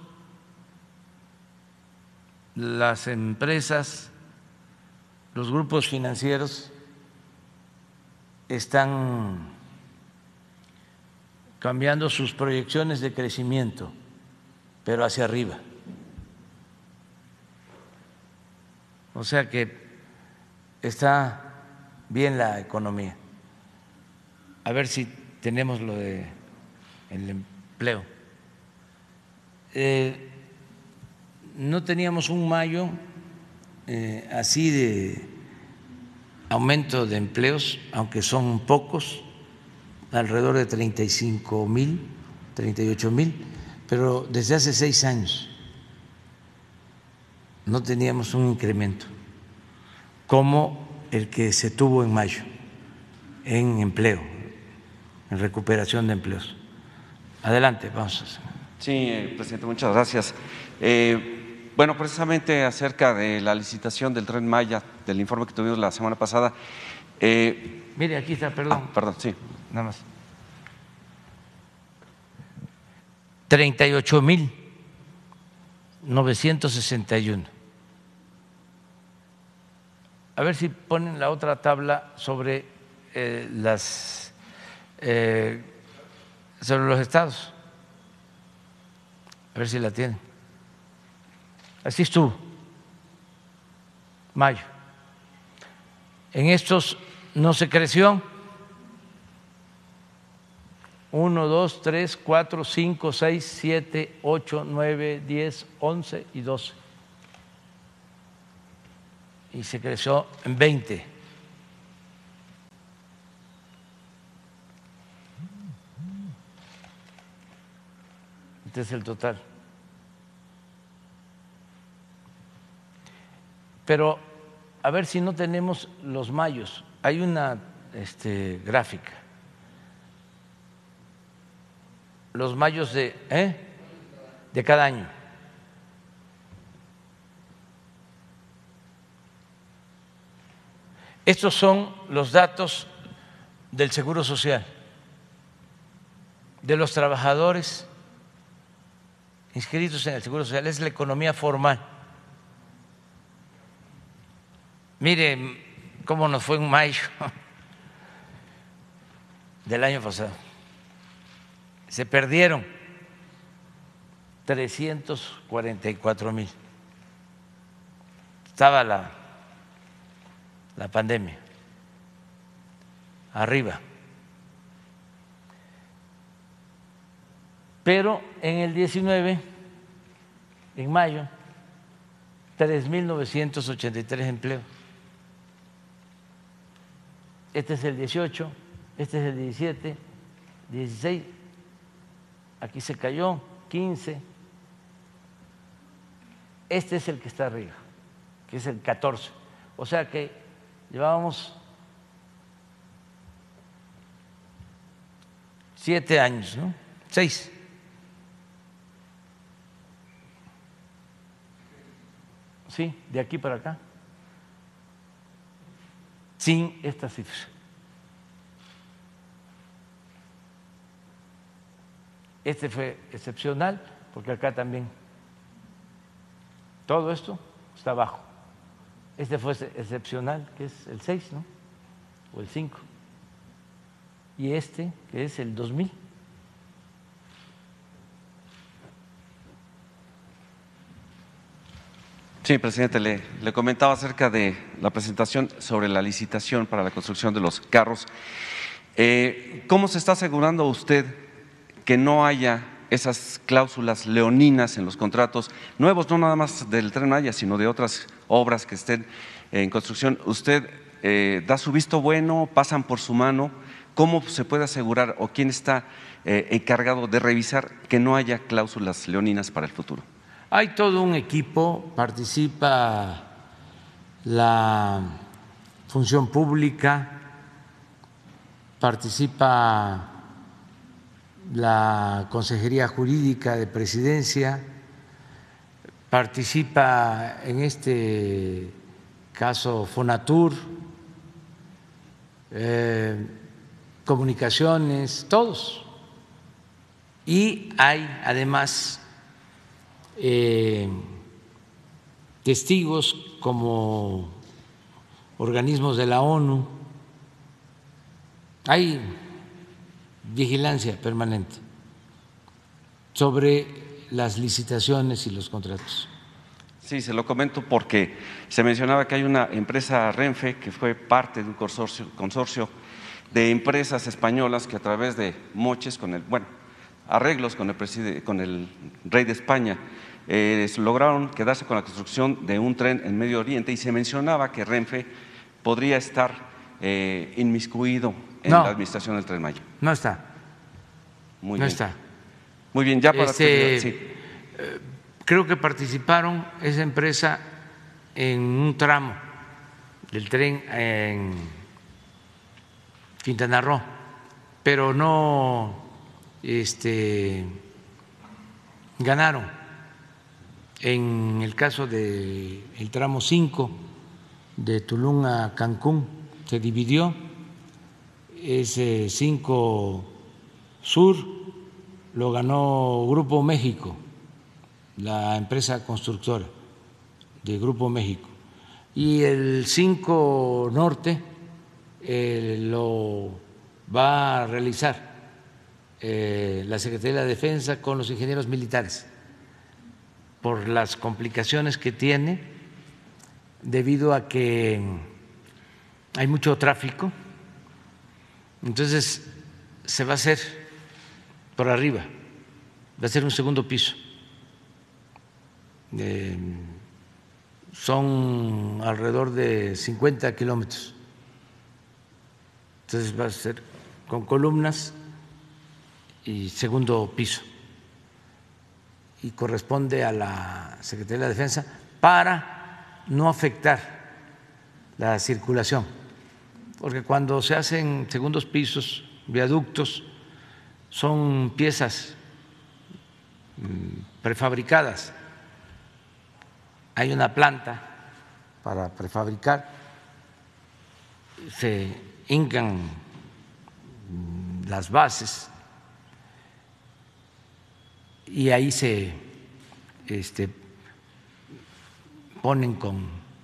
las empresas, los grupos financieros están cambiando sus proyecciones de crecimiento, pero hacia arriba. O sea que está bien la economía. A ver si tenemos lo de el empleo. Eh, no teníamos un mayo eh, así de aumento de empleos, aunque son pocos, alrededor de treinta y cinco mil, treinta y ocho mil, pero desde hace seis años no teníamos un incremento como el que se tuvo en mayo en empleo, en recuperación de empleos. Adelante, vamos a hacer. Sí, presidente, muchas gracias. Eh, bueno, precisamente acerca de la licitación del Tren Maya, del informe que tuvimos la semana pasada. Eh, Mire, aquí está, perdón. Ah, perdón, sí. Nada más. treinta y ocho mil novecientos sesenta y uno. A ver si ponen la otra tabla sobre eh, las eh, sobre los estados. A ver si la tienen. Así estuvo mayo. En estos no se creció. Uno, dos, tres, cuatro, cinco, seis, siete, ocho, nueve, diez, once y doce. Y se creció en veinte. Este es el total. Pero a ver si no tenemos los mayos. Hay una este, gráfica. Los mayos de, ¿eh? de cada año. Estos son los datos del Seguro Social, de los trabajadores inscritos en el Seguro Social. Es la economía formal. Miren cómo nos fue en mayo del año pasado. Se perdieron trescientos cuarenta y cuatro mil. Estaba la, la pandemia arriba. Pero en el diecinueve, en mayo, tres mil novecientos ochenta y tres empleos. Este es el dieciocho, este es el diecisiete, dieciséis. Aquí se cayó, quince. Este es el que está arriba, que es el catorce. O sea que llevábamos siete años, ¿no? Seis, sí, de aquí para acá, sin esta cifra. Este fue excepcional porque acá también todo esto está abajo. Este fue excepcional, que es el seis, ¿no? O el cinco. Y este, que es el dos mil. Sí, presidente, le, le comentaba acerca de la presentación sobre la licitación para la construcción de los carros. Eh, ¿Cómo se está asegurando usted que no haya esas cláusulas leoninas en los contratos nuevos, no nada más del Tren Maya, sino de otras obras que estén en construcción? ¿Usted eh, da su visto bueno, pasan por su mano? ¿Cómo se puede asegurar o quién está eh, encargado de revisar que no haya cláusulas leoninas para el futuro? Hay todo un equipo, participa la función pública, participa la Consejería Jurídica de Presidencia, participa en este caso Fonatur, eh, Comunicaciones, todos. Y hay además eh, testigos como organismos de la ONU. Hay vigilancia permanente sobre las licitaciones y los contratos. Sí, se lo comento porque se mencionaba que hay una empresa Renfe que fue parte de un consorcio, consorcio de empresas españolas que a través de moches con el, bueno, arreglos con el, preside, con el rey de España, eh, lograron quedarse con la construcción de un tren en Medio Oriente y se mencionaba que Renfe podría estar eh, inmiscuido en no, la administración del Tren Maya. No está. Muy no bien. está. Muy bien, ya para este, terminar, sí. eh, creo que participaron esa empresa en un tramo del tren en Quintana Roo, pero no este, ganaron. En el caso del tramo cinco de Tulum a Cancún se dividió, ese cinco Sur lo ganó Grupo México, la empresa constructora de Grupo México, y el cinco Norte eh, lo va a realizar eh, la Secretaría de la Defensa con los ingenieros militares por las complicaciones que tiene debido a que hay mucho tráfico. Entonces se va a hacer por arriba, va a ser un segundo piso. Eh, son alrededor de cincuenta kilómetros. Entonces va a ser con columnas y segundo piso. Y corresponde a la Secretaría de la Defensa para no afectar la circulación. Porque cuando se hacen segundos pisos, viaductos, son piezas prefabricadas. Hay una planta para prefabricar, se hincan las bases y ahí se este, ponen con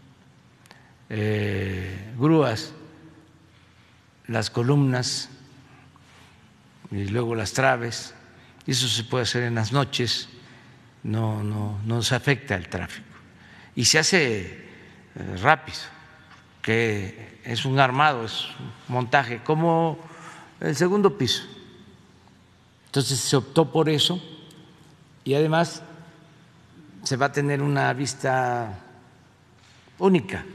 eh, grúas las columnas y luego las traves, y eso se puede hacer en las noches, no, no, no se afecta el tráfico. Y se hace eh, rápido, que es un armado, es un montaje, como el segundo piso. Entonces se optó por eso y además se va a tener una vista única,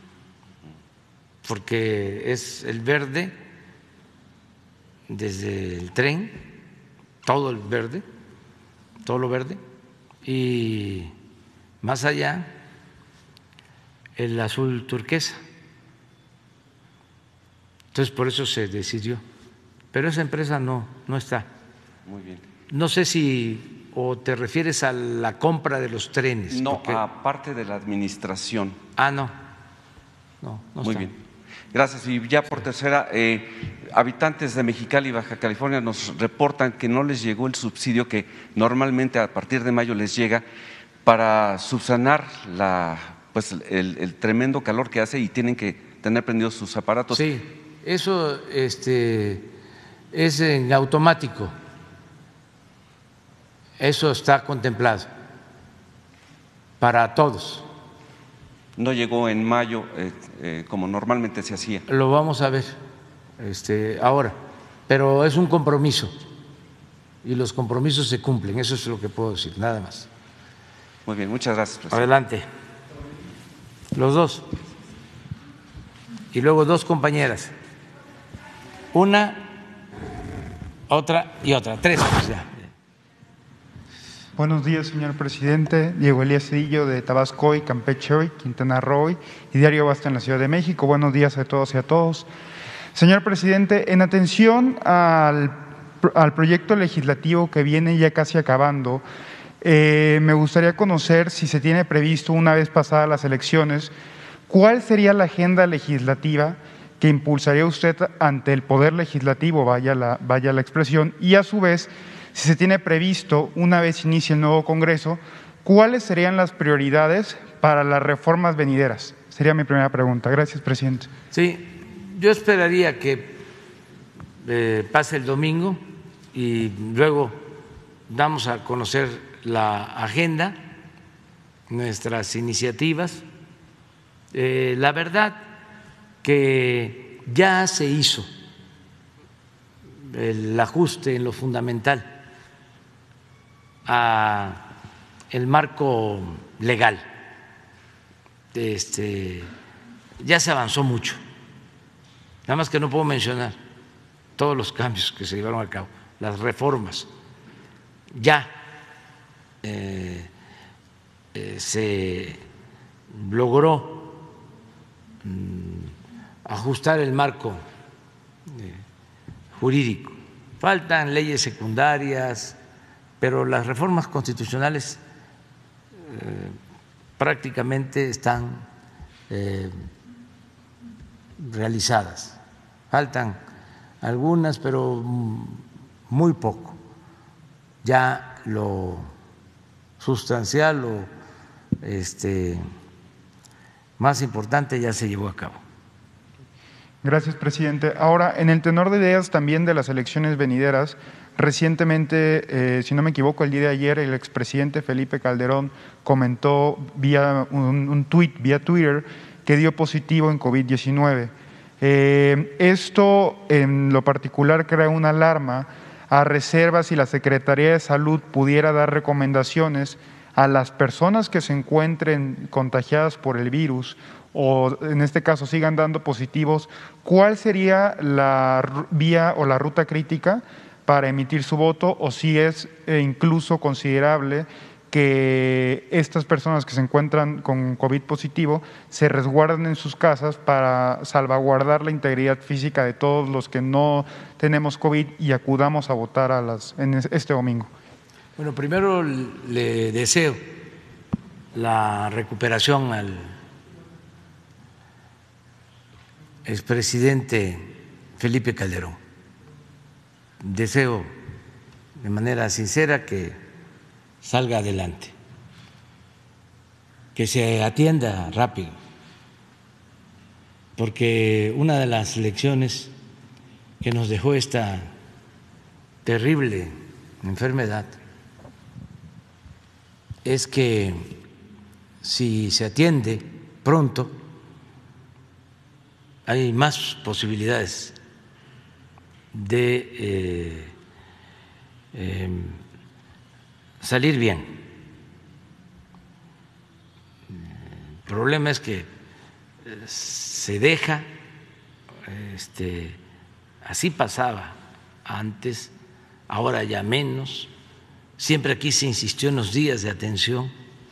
porque es el verde desde el tren, todo el verde, todo lo verde, y más allá el azul turquesa. Entonces por eso se decidió, pero esa empresa no, no está. Muy bien. No sé si o te refieres a la compra de los trenes? No, Porque... aparte de la administración. Ah, no. No, no Muy está. bien. Gracias. Y ya por tercera, eh, habitantes de Mexicali, Baja California, nos reportan que no les llegó el subsidio que normalmente a partir de mayo les llega para subsanar la, pues, el, el tremendo calor que hace y tienen que tener prendidos sus aparatos. Sí, eso este, es en automático. Eso está contemplado para todos. No llegó en mayo eh, eh, como normalmente se hacía. Lo vamos a ver este, ahora, pero es un compromiso y los compromisos se cumplen, eso es lo que puedo decir, nada más. Muy bien, muchas gracias, presidente. Adelante. Los dos. Y luego dos compañeras. Una, otra y otra. Tres. Pues ya. Buenos días, señor presidente. Diego Elías Cedillo de Tabasco y Campeche, Quintana Roo y Diario Basta en la Ciudad de México. Buenos días a todos y a todos. Señor presidente, en atención al, al proyecto legislativo que viene ya casi acabando, eh, me gustaría conocer si se tiene previsto, una vez pasadas las elecciones, cuál sería la agenda legislativa que impulsaría usted ante el Poder Legislativo, vaya la, vaya la expresión, y a su vez, si se tiene previsto, una vez inicie el nuevo Congreso, ¿cuáles serían las prioridades para las reformas venideras? Sería mi primera pregunta. Gracias, presidente. Sí, yo esperaría que eh, pase el domingo y luego damos a conocer la agenda, nuestras iniciativas. Eh, la verdad que ya se hizo el ajuste en lo fundamental a el marco legal. Este, ya se avanzó mucho, nada más que no puedo mencionar todos los cambios que se llevaron a cabo, las reformas. Ya eh, eh, se logró mm, ajustar el marco eh, jurídico. Faltan leyes secundarias, pero las reformas constitucionales eh, prácticamente están eh, realizadas. Faltan algunas, pero muy poco. Ya lo sustancial, lo este, más importante ya se llevó a cabo. Gracias, presidente. Ahora, en el tenor de ideas también de las elecciones venideras, recientemente, eh, si no me equivoco, el día de ayer, el expresidente Felipe Calderón comentó vía un, un tuit, vía Twitter, que dio positivo en COVID diecinueve. Eh, esto, en lo particular, crea una alarma a reserva si la Secretaría de Salud pudiera dar recomendaciones a las personas que se encuentren contagiadas por el virus o en este caso sigan dando positivos, ¿cuál sería la vía o la ruta crítica para emitir su voto o si es eh, incluso considerable que estas personas que se encuentran con COVID positivo se resguarden en sus casas para salvaguardar la integridad física de todos los que no tenemos COVID y acudamos a votar a las, en este domingo? Bueno, primero le deseo la recuperación al expresidente Felipe Calderón. Deseo de manera sincera que salga adelante, que se atienda rápido, porque una de las lecciones que nos dejó esta terrible enfermedad es que si se atiende pronto hay más posibilidades de eh, eh, salir bien. El problema es que se deja, este, así pasaba antes, ahora ya menos. Siempre aquí se insistió en los días de atención.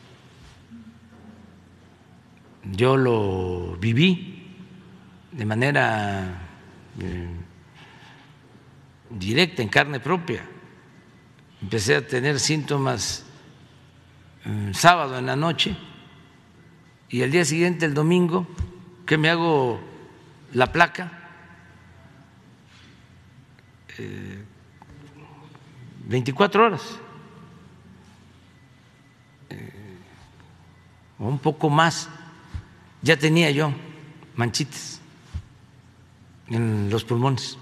Yo lo viví de manera eh, directa, en carne propia. empecé a tener síntomas el sábado en la noche y al día siguiente, el domingo, que me hago la placa, eh, veinticuatro horas, eh, o un poco más, ya tenía yo manchitas en los pulmones.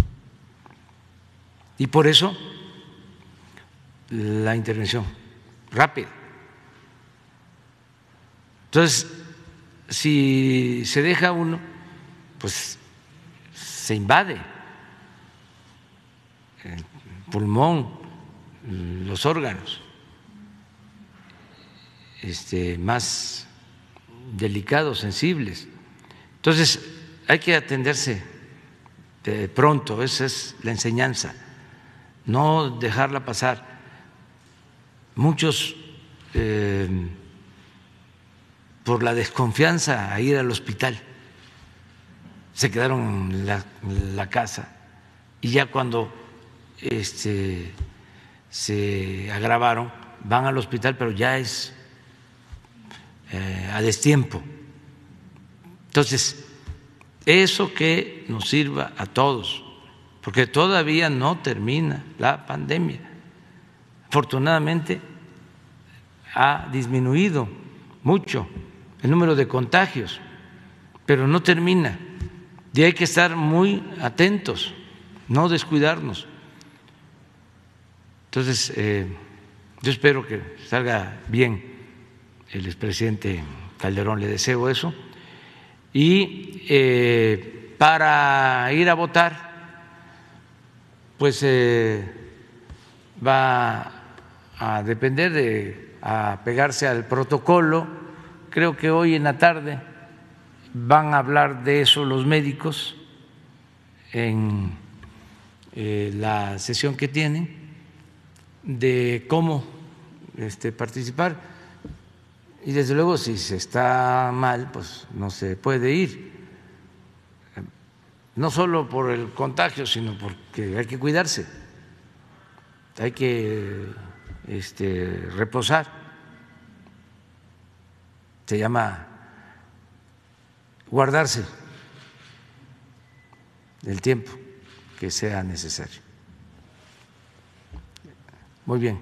Y por eso la intervención rápida. Entonces, si se deja uno, pues se invade el pulmón, los órganos este, más delicados, sensibles. Entonces, hay que atenderse de pronto, esa es la enseñanza, no dejarla pasar. Muchos, eh, por la desconfianza a ir al hospital, se quedaron en la, en la casa y ya cuando este, se agravaron van al hospital, pero ya es eh, a destiempo. Entonces, eso que nos sirva a todos, porque todavía no termina la pandemia. Afortunadamente ha disminuido mucho el número de contagios, pero no termina y hay que estar muy atentos, no descuidarnos. Entonces, eh, yo espero que salga bien el expresidente Calderón, le deseo eso. Y eh, para ir a votar, pues eh, va a depender de a pegarse al protocolo. Creo que hoy en la tarde van a hablar de eso los médicos en eh, la sesión que tienen, de cómo este, participar. Y desde luego, si se está mal, pues no se puede ir, no solo por el contagio, sino porque hay que cuidarse, hay que este, reposar. Se llama guardarse el tiempo que sea necesario. Muy bien.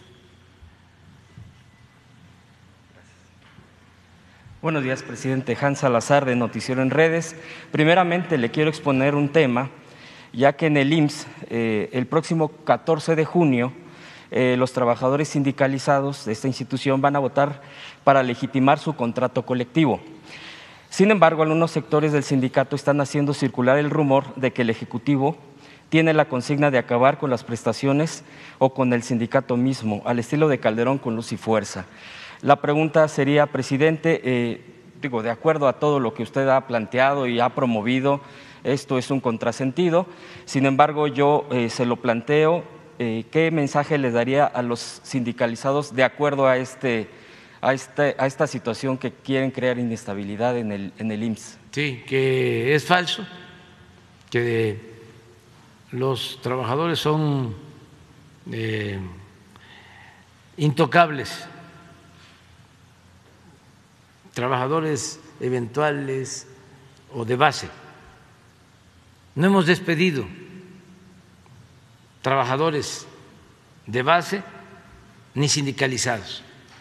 Buenos días, presidente. Hans Salazar, de Noticiero en Redes. Primeramente, le quiero exponer un tema, ya que en el I M S S eh, el próximo catorce de junio eh, los trabajadores sindicalizados de esta institución van a votar para legitimar su contrato colectivo. Sin embargo, algunos sectores del sindicato están haciendo circular el rumor de que el Ejecutivo tiene la consigna de acabar con las prestaciones o con el sindicato mismo, al estilo de Calderón con luz y fuerza. La pregunta sería, presidente, eh, digo, de acuerdo a todo lo que usted ha planteado y ha promovido, esto es un contrasentido. Sin embargo, yo eh, se lo planteo, eh, ¿qué mensaje les daría a los sindicalizados de acuerdo a, este, a, este, a esta situación que quieren crear inestabilidad en el, en el I M S S? Sí, que es falso, que los trabajadores son eh, intocables, trabajadores eventuales o de base. No hemos despedido trabajadores de base ni sindicalizados.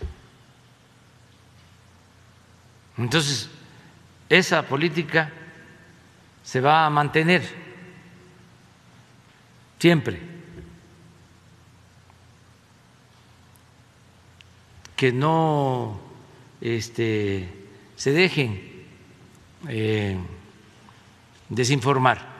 Entonces, esa política se va a mantener siempre. Que no este, se dejen eh, desinformar.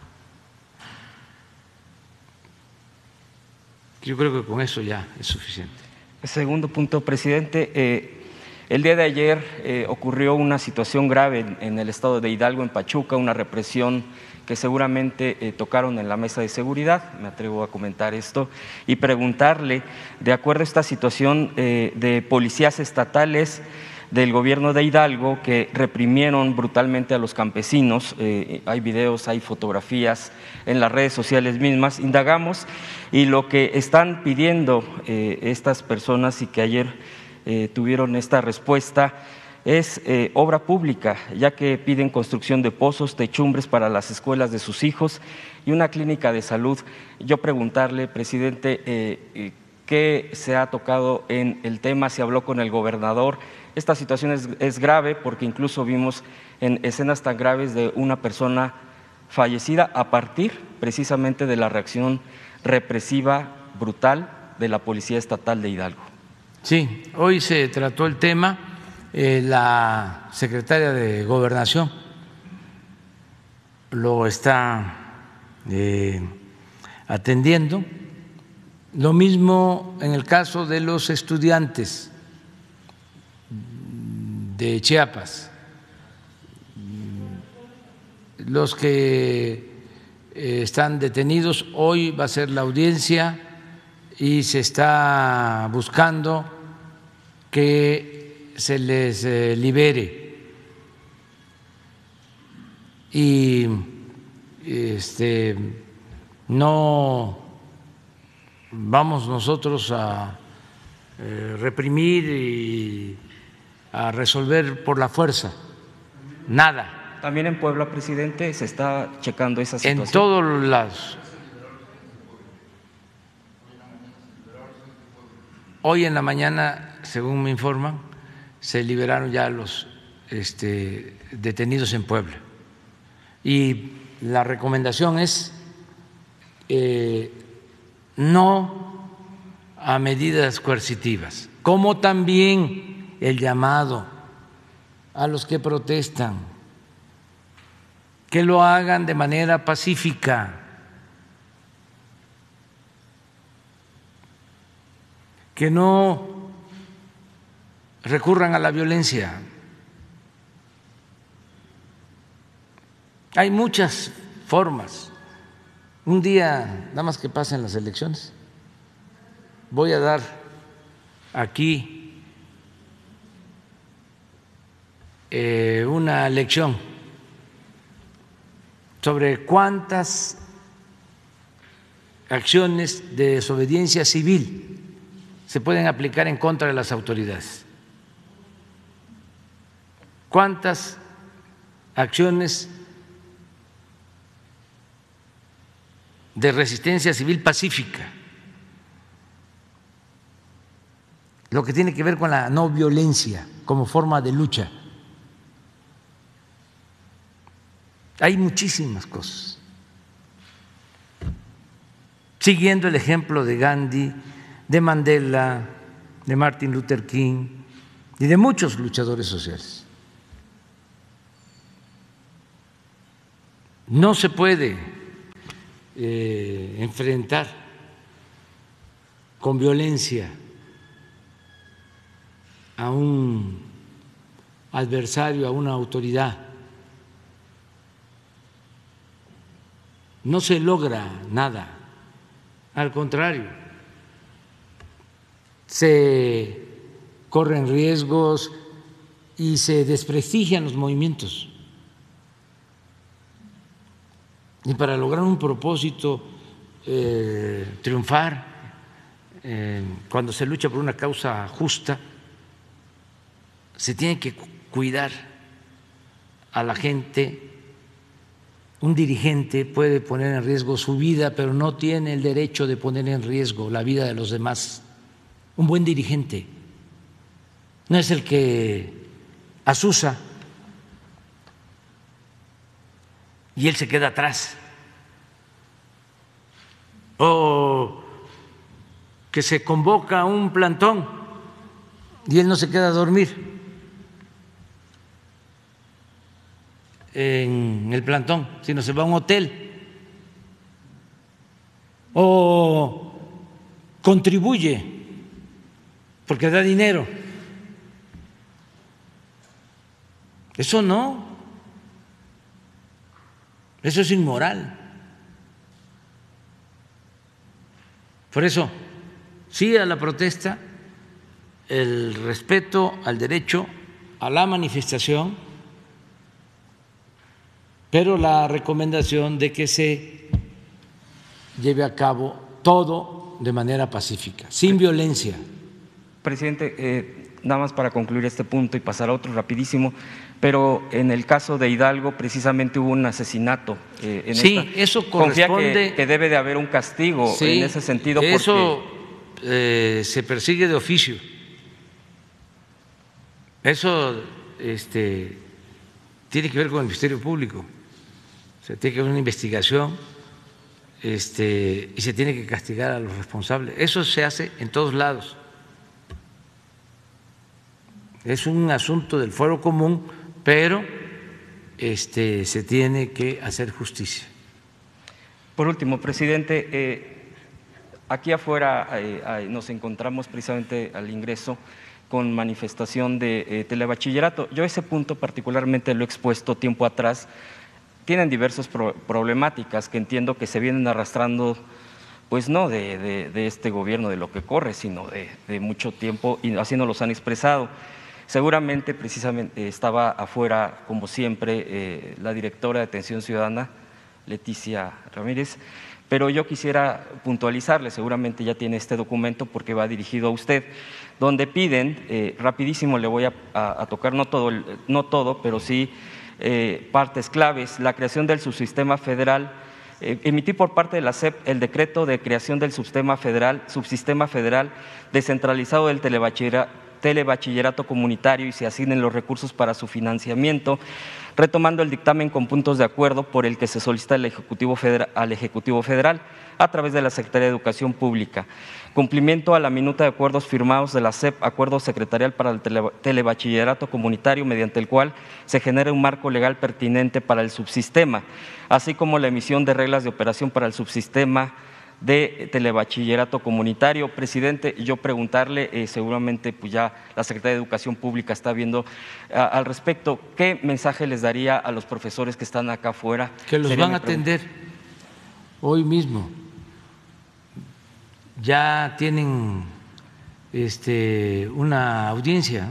Yo creo que con eso ya es suficiente. Segundo punto, presidente. Eh, el día de ayer eh, ocurrió una situación grave en, en el estado de Hidalgo, en Pachuca, una represión que seguramente eh, tocaron en la mesa de seguridad, me atrevo a comentar esto, y preguntarle, de acuerdo a esta situación eh, de policías estatales del gobierno de Hidalgo que reprimieron brutalmente a los campesinos. Eh, hay videos, hay fotografías en las redes sociales mismas. Indagamos y lo que están pidiendo eh, estas personas y que ayer eh, tuvieron esta respuesta es eh, obra pública, ya que piden construcción de pozos, techumbres para las escuelas de sus hijos y una clínica de salud. Yo preguntarle, presidente, eh, ¿qué se ha tocado en el tema? ¿Se habló con el gobernador? Esta situación es, es grave porque incluso vimos en escenas tan graves de una persona fallecida a partir precisamente de la reacción represiva brutal de la Policía Estatal de Hidalgo. Sí, hoy se trató el tema, eh, la secretaria de Gobernación lo está eh, atendiendo. Lo mismo en el caso de los estudiantes de Chiapas, los que están detenidos. Hoy va a ser la audiencia y se está buscando que se les libere. Y este, no vamos nosotros a eh, reprimir y a resolver por la fuerza, nada. También en Puebla, presidente, se está checando esa situación. En todos lados. Hoy en la mañana, según me informan, se liberaron ya los este, detenidos en Puebla. Y la recomendación es eh, no a medidas coercitivas, como también el llamado a los que protestan que lo hagan de manera pacífica, que no recurran a la violencia. Hay muchas formas. Un día, nada más que pasen las elecciones, voy a dar aquí eh, una lección sobre cuántas acciones de desobediencia civil se pueden aplicar en contra de las autoridades. ¿Cuántas acciones de resistencia civil pacífica? Lo que tiene que ver con la no violencia como forma de lucha. Hay muchísimas cosas. Siguiendo el ejemplo de Gandhi, de Mandela, de Martin Luther King y de muchos luchadores sociales. No se puede eh, enfrentar con violencia a un adversario, a una autoridad. No se logra nada, al contrario, se corren riesgos y se desprestigian los movimientos. Y para lograr un propósito, eh, triunfar, eh, cuando se lucha por una causa justa, se tiene que cuidar a la gente. Un dirigente puede poner en riesgo su vida, pero no tiene el derecho de poner en riesgo la vida de los demás. Un buen dirigente no es el que asusa y él se queda atrás, o que se convoca un plantón y él no se queda a dormir en el plantón, sino se va a un hotel, o contribuye porque da dinero. Eso no, eso es inmoral. Por eso, sí a la protesta, el respeto al derecho a la manifestación, pero la recomendación de que se lleve a cabo todo de manera pacífica, sin violencia. Presidente, eh, nada más para concluir este punto y pasar a otro rapidísimo, pero en el caso de Hidalgo precisamente hubo un asesinato. Eh, en sí, esta, eso corresponde. Confía que, que debe de haber un castigo sí, en ese sentido. Eso porque… eh, se persigue de oficio. Eso este, tiene que ver con el Ministerio Público. O sea, tiene que haber una investigación este, y se tiene que castigar a los responsables. Eso se hace en todos lados. Es un asunto del fuero común, pero este, se tiene que hacer justicia. Por último, presidente, eh, aquí afuera eh, nos encontramos precisamente al ingreso con manifestación de eh, telebachillerato. Yo ese punto particularmente lo he expuesto tiempo atrás. Tienen diversas pro problemáticas que entiendo que se vienen arrastrando, pues no de, de, de este gobierno, de lo que corre, sino de, de mucho tiempo, y así nos los han expresado. Seguramente, precisamente, estaba afuera, como siempre, eh, la directora de Atención Ciudadana, Leticia Ramírez, pero yo quisiera puntualizarle, seguramente ya tiene este documento porque va dirigido a usted, donde piden, eh, rapidísimo le voy a, a, a tocar, no todo, no todo, pero sí eh, partes claves, la creación del subsistema federal. Eh, emití por parte de la S E P el decreto de creación del subsistema federal, subsistema federal descentralizado del telebachillerato, telebachillerato comunitario y se asignen los recursos para su financiamiento, retomando el dictamen con puntos de acuerdo por el que se solicita al Ejecutivo Federal, al Ejecutivo Federal a través de la Secretaría de Educación Pública. Cumplimiento a la minuta de acuerdos firmados de la S E P, acuerdo secretarial para el tele, telebachillerato comunitario, mediante el cual se genera un marco legal pertinente para el subsistema, así como la emisión de reglas de operación para el subsistema de telebachillerato comunitario. Presidente, yo preguntarle, eh, seguramente pues ya la Secretaría de Educación Pública está viendo a, al respecto, ¿qué mensaje les daría a los profesores que están acá afuera? Que los van a atender hoy mismo. Ya tienen este, una audiencia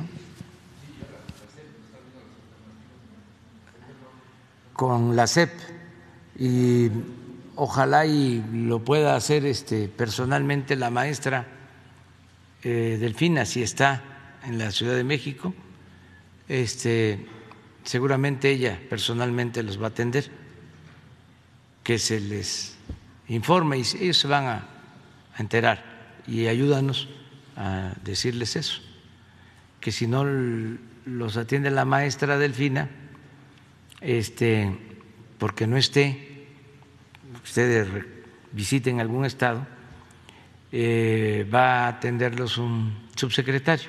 con la S E P y ojalá y lo pueda hacer este, personalmente la maestra eh, Delfina, si está en la Ciudad de México, este, seguramente ella personalmente los va a atender, que se les informe y ellos se van a, a enterar y ayúdanos a decirles eso, que si no los atiende la maestra Delfina, este, porque no esté, ustedes visiten algún estado, eh, va a atenderlos un subsecretario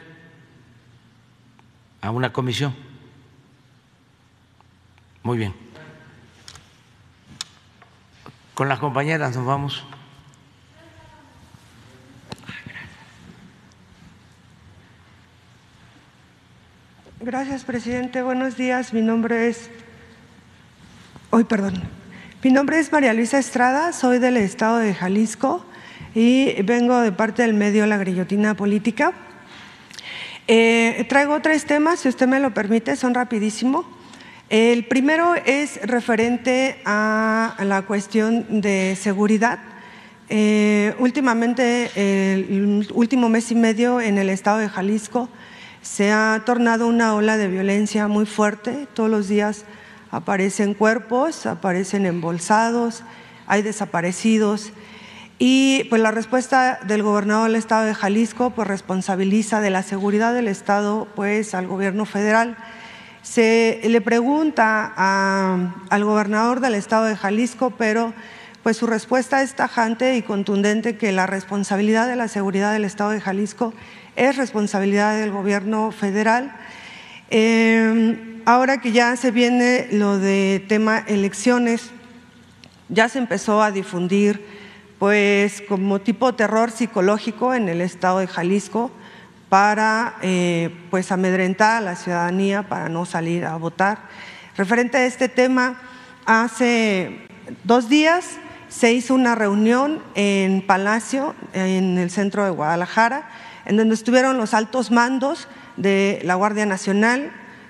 a una comisión. Muy bien. Con las compañeras nos vamos. Gracias, presidente. Buenos días. Mi nombre es… Hoy, perdón. Mi nombre es María Luisa Estrada, soy del estado de Jalisco y vengo de parte del medio La Grillotina Política. Eh, traigo tres temas, si usted me lo permite, son rapidísimo. El primero es referente a la cuestión de seguridad. Eh, últimamente, el último mes y medio en el estado de Jalisco se ha tornado una ola de violencia muy fuerte. Todos los días aparecen cuerpos, aparecen embolsados, hay desaparecidos y pues la respuesta del gobernador del estado de Jalisco pues responsabiliza de la seguridad del estado pues al gobierno federal. Se le pregunta a, al gobernador del estado de Jalisco, pero pues su respuesta es tajante y contundente que la responsabilidad de la seguridad del estado de Jalisco es responsabilidad del gobierno federal. Eh, Ahora que ya se viene lo de tema elecciones, ya se empezó a difundir pues como tipo terror psicológico en el estado de Jalisco para eh, pues amedrentar a la ciudadanía para no salir a votar. Referente a este tema, hace dos días se hizo una reunión en Palacio, en el centro de Guadalajara, en donde estuvieron los altos mandos de la Guardia Nacional,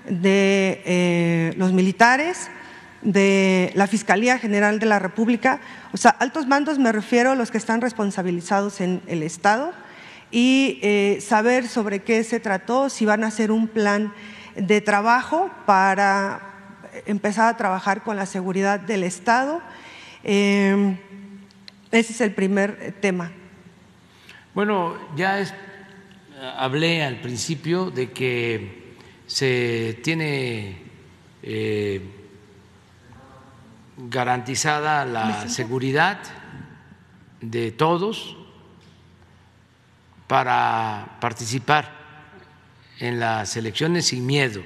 de eh, los militares, de la Fiscalía General de la República. O sea, altos mandos me refiero a los que están responsabilizados en el Estado, y eh, saber sobre qué se trató, si van a hacer un plan de trabajo para empezar a trabajar con la seguridad del Estado. Eh, ese es el primer tema. Bueno, ya es, hablé al principio de que se tiene eh, garantizada la seguridad de todos para participar en las elecciones sin miedo,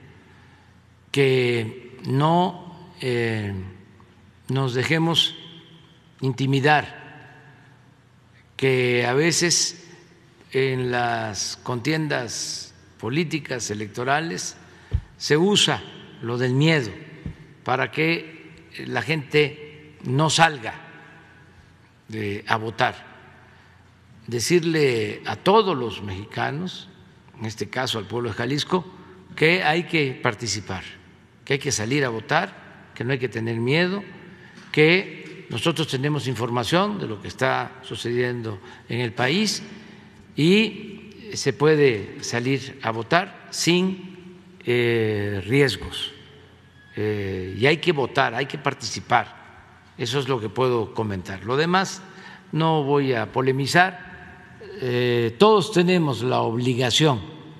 que no eh, nos dejemos intimidar, que a veces en las contiendas políticas electorales se usa lo del miedo para que la gente no salga de, a votar. Decirle a todos los mexicanos, en este caso al pueblo de Jalisco, que hay que participar, que hay que salir a votar, que no hay que tener miedo, que nosotros tenemos información de lo que está sucediendo en el país y se puede salir a votar sin eh, riesgos. Eh, y hay que votar, hay que participar. Eso es lo que puedo comentar. Lo demás no voy a polemizar. Eh, todos tenemos la obligación,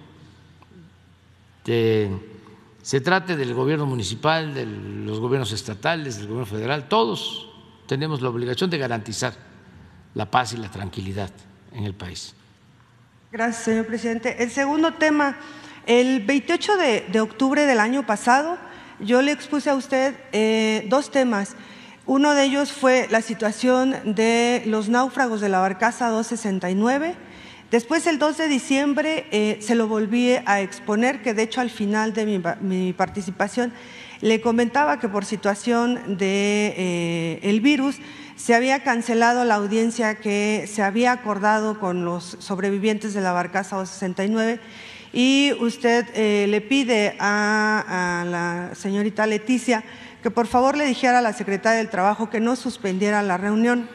de, se trate del gobierno municipal, de los gobiernos estatales, del gobierno federal, todos tenemos la obligación de garantizar la paz y la tranquilidad en el país. Gracias, señor presidente. El segundo tema, el veintiocho de, de octubre del año pasado, yo le expuse a usted eh, dos temas. Uno de ellos fue la situación de los náufragos de la barcaza doscientos sesenta y nueve. Después, el dos de diciembre, eh, se lo volví a exponer, que de hecho al final de mi, mi participación le comentaba que por situación de eh, el virus se había cancelado la audiencia que se había acordado con los sobrevivientes de la barcaza doscientos sesenta y nueve, y usted eh, le pide a, a la señorita Leticia que por favor le dijera a la secretaria del Trabajo que no suspendiera la reunión.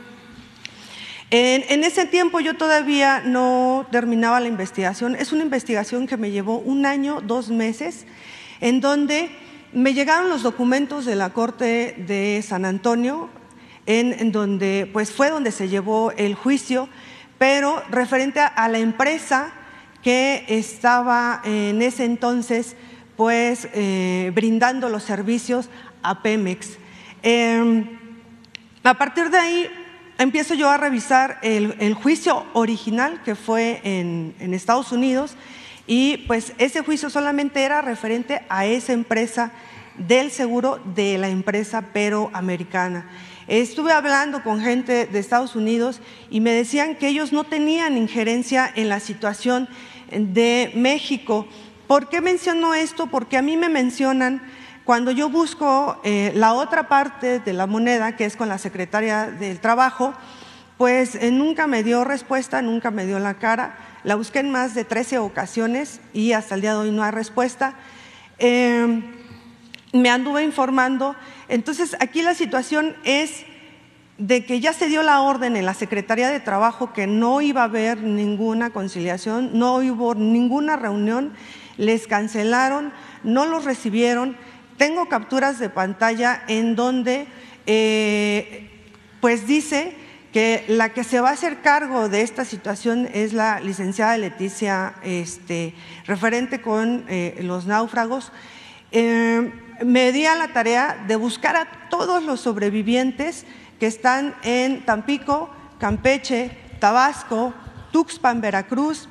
En, en ese tiempo yo todavía no terminaba la investigación. Es una investigación que me llevó un año, dos meses, en donde me llegaron los documentos de la Corte de San Antonio, en, en donde pues fue donde se llevó el juicio, pero referente a, a la empresa que estaba en ese entonces pues eh, brindando los servicios a Pemex. Eh, a partir de ahí empiezo yo a revisar el, el juicio original que fue en, en Estados Unidos, y pues ese juicio solamente era referente a esa empresa del seguro de la empresa pero americana. Estuve hablando con gente de Estados Unidos y me decían que ellos no tenían injerencia en la situación de México. ¿Por qué menciono esto? Porque a mí me mencionan, cuando yo busco eh, la otra parte de la moneda, que es con la secretaria del Trabajo, pues eh, nunca me dio respuesta, nunca me dio la cara. La busqué en más de trece ocasiones y hasta el día de hoy no hay respuesta. Eh, me anduve informando. Entonces, aquí la situación es de que ya se dio la orden en la Secretaría de Trabajo que no iba a haber ninguna conciliación, no hubo ninguna reunión, les cancelaron, no los recibieron. Tengo capturas de pantalla en donde eh, pues dice que la que se va a hacer cargo de esta situación es la licenciada Leticia, este, referente con eh, los náufragos. Eh, me di a la tarea de buscar a todos los sobrevivientes que están en Tampico, Campeche, Tabasco, Tuxpan, Veracruz,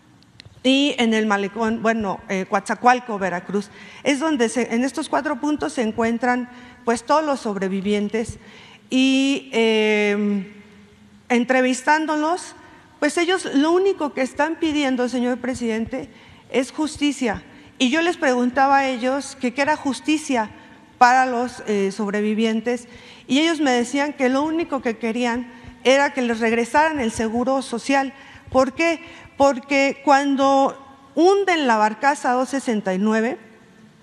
y en el malecón, bueno, eh, Coatzacoalco, Veracruz. Es donde se, en estos cuatro puntos se encuentran pues todos los sobrevivientes, y eh, entrevistándolos, pues ellos lo único que están pidiendo, señor presidente, es justicia. Y yo les preguntaba a ellos que qué era justicia para los eh, sobrevivientes, y ellos me decían que lo único que querían era que les regresaran el seguro social. ¿Por qué? Porque cuando hunden la barcaza doscientos sesenta y nueve,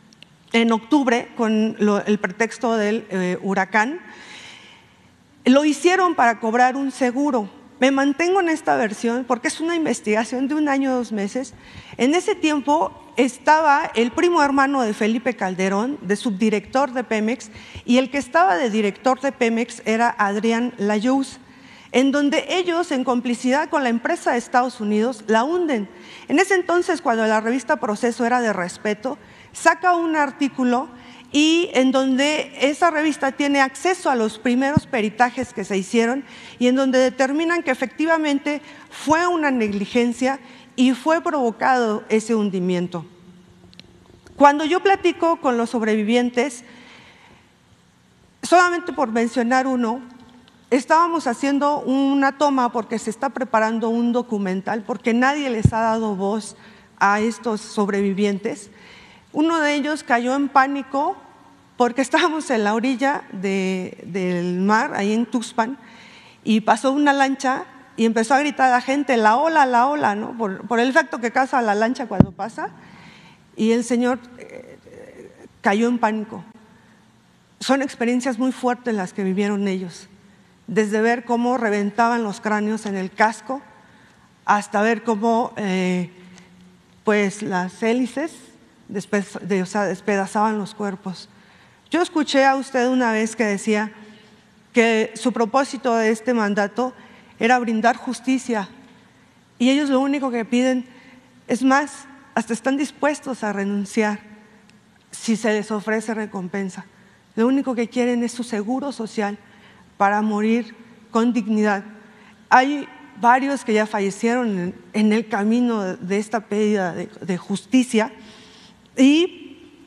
en octubre con lo, el pretexto del eh, huracán. Lo hicieron para cobrar un seguro. Me mantengo en esta versión porque es una investigación de un año, dos meses. En ese tiempo estaba el primo hermano de Felipe Calderón, de subdirector de Pemex, y el que estaba de director de Pemex era Adrián Layous, en donde ellos, en complicidad con la empresa de Estados Unidos, la hunden. En ese entonces, cuando la revista Proceso era de Respeto, saca un artículo y en donde esa revista tiene acceso a los primeros peritajes que se hicieron y en donde determinan que efectivamente fue una negligencia y fue provocado ese hundimiento. Cuando yo platico con los sobrevivientes, solamente por mencionar uno, estábamos haciendo una toma porque se está preparando un documental, porque nadie les ha dado voz a estos sobrevivientes. Uno de ellos cayó en pánico porque estábamos en la orilla de, del mar, ahí en Tuxpan, y pasó una lancha y empezó a gritar a la gente, la ola, la ola, ¿no? Por, por el efecto que causa la lancha cuando pasa, y el señor eh, cayó en pánico. Son experiencias muy fuertes las que vivieron ellos, desde ver cómo reventaban los cráneos en el casco, hasta ver cómo eh, pues las hélices despe- de, o sea, despedazaban los cuerpos. Yo escuché a usted una vez que decía que su propósito de este mandato era brindar justicia y ellos lo único que piden, es más, hasta están dispuestos a renunciar si se les ofrece recompensa. Lo único que quieren es su seguro social para morir con dignidad. Hay varios que ya fallecieron en, en el camino de, de esta pérdida de, de justicia y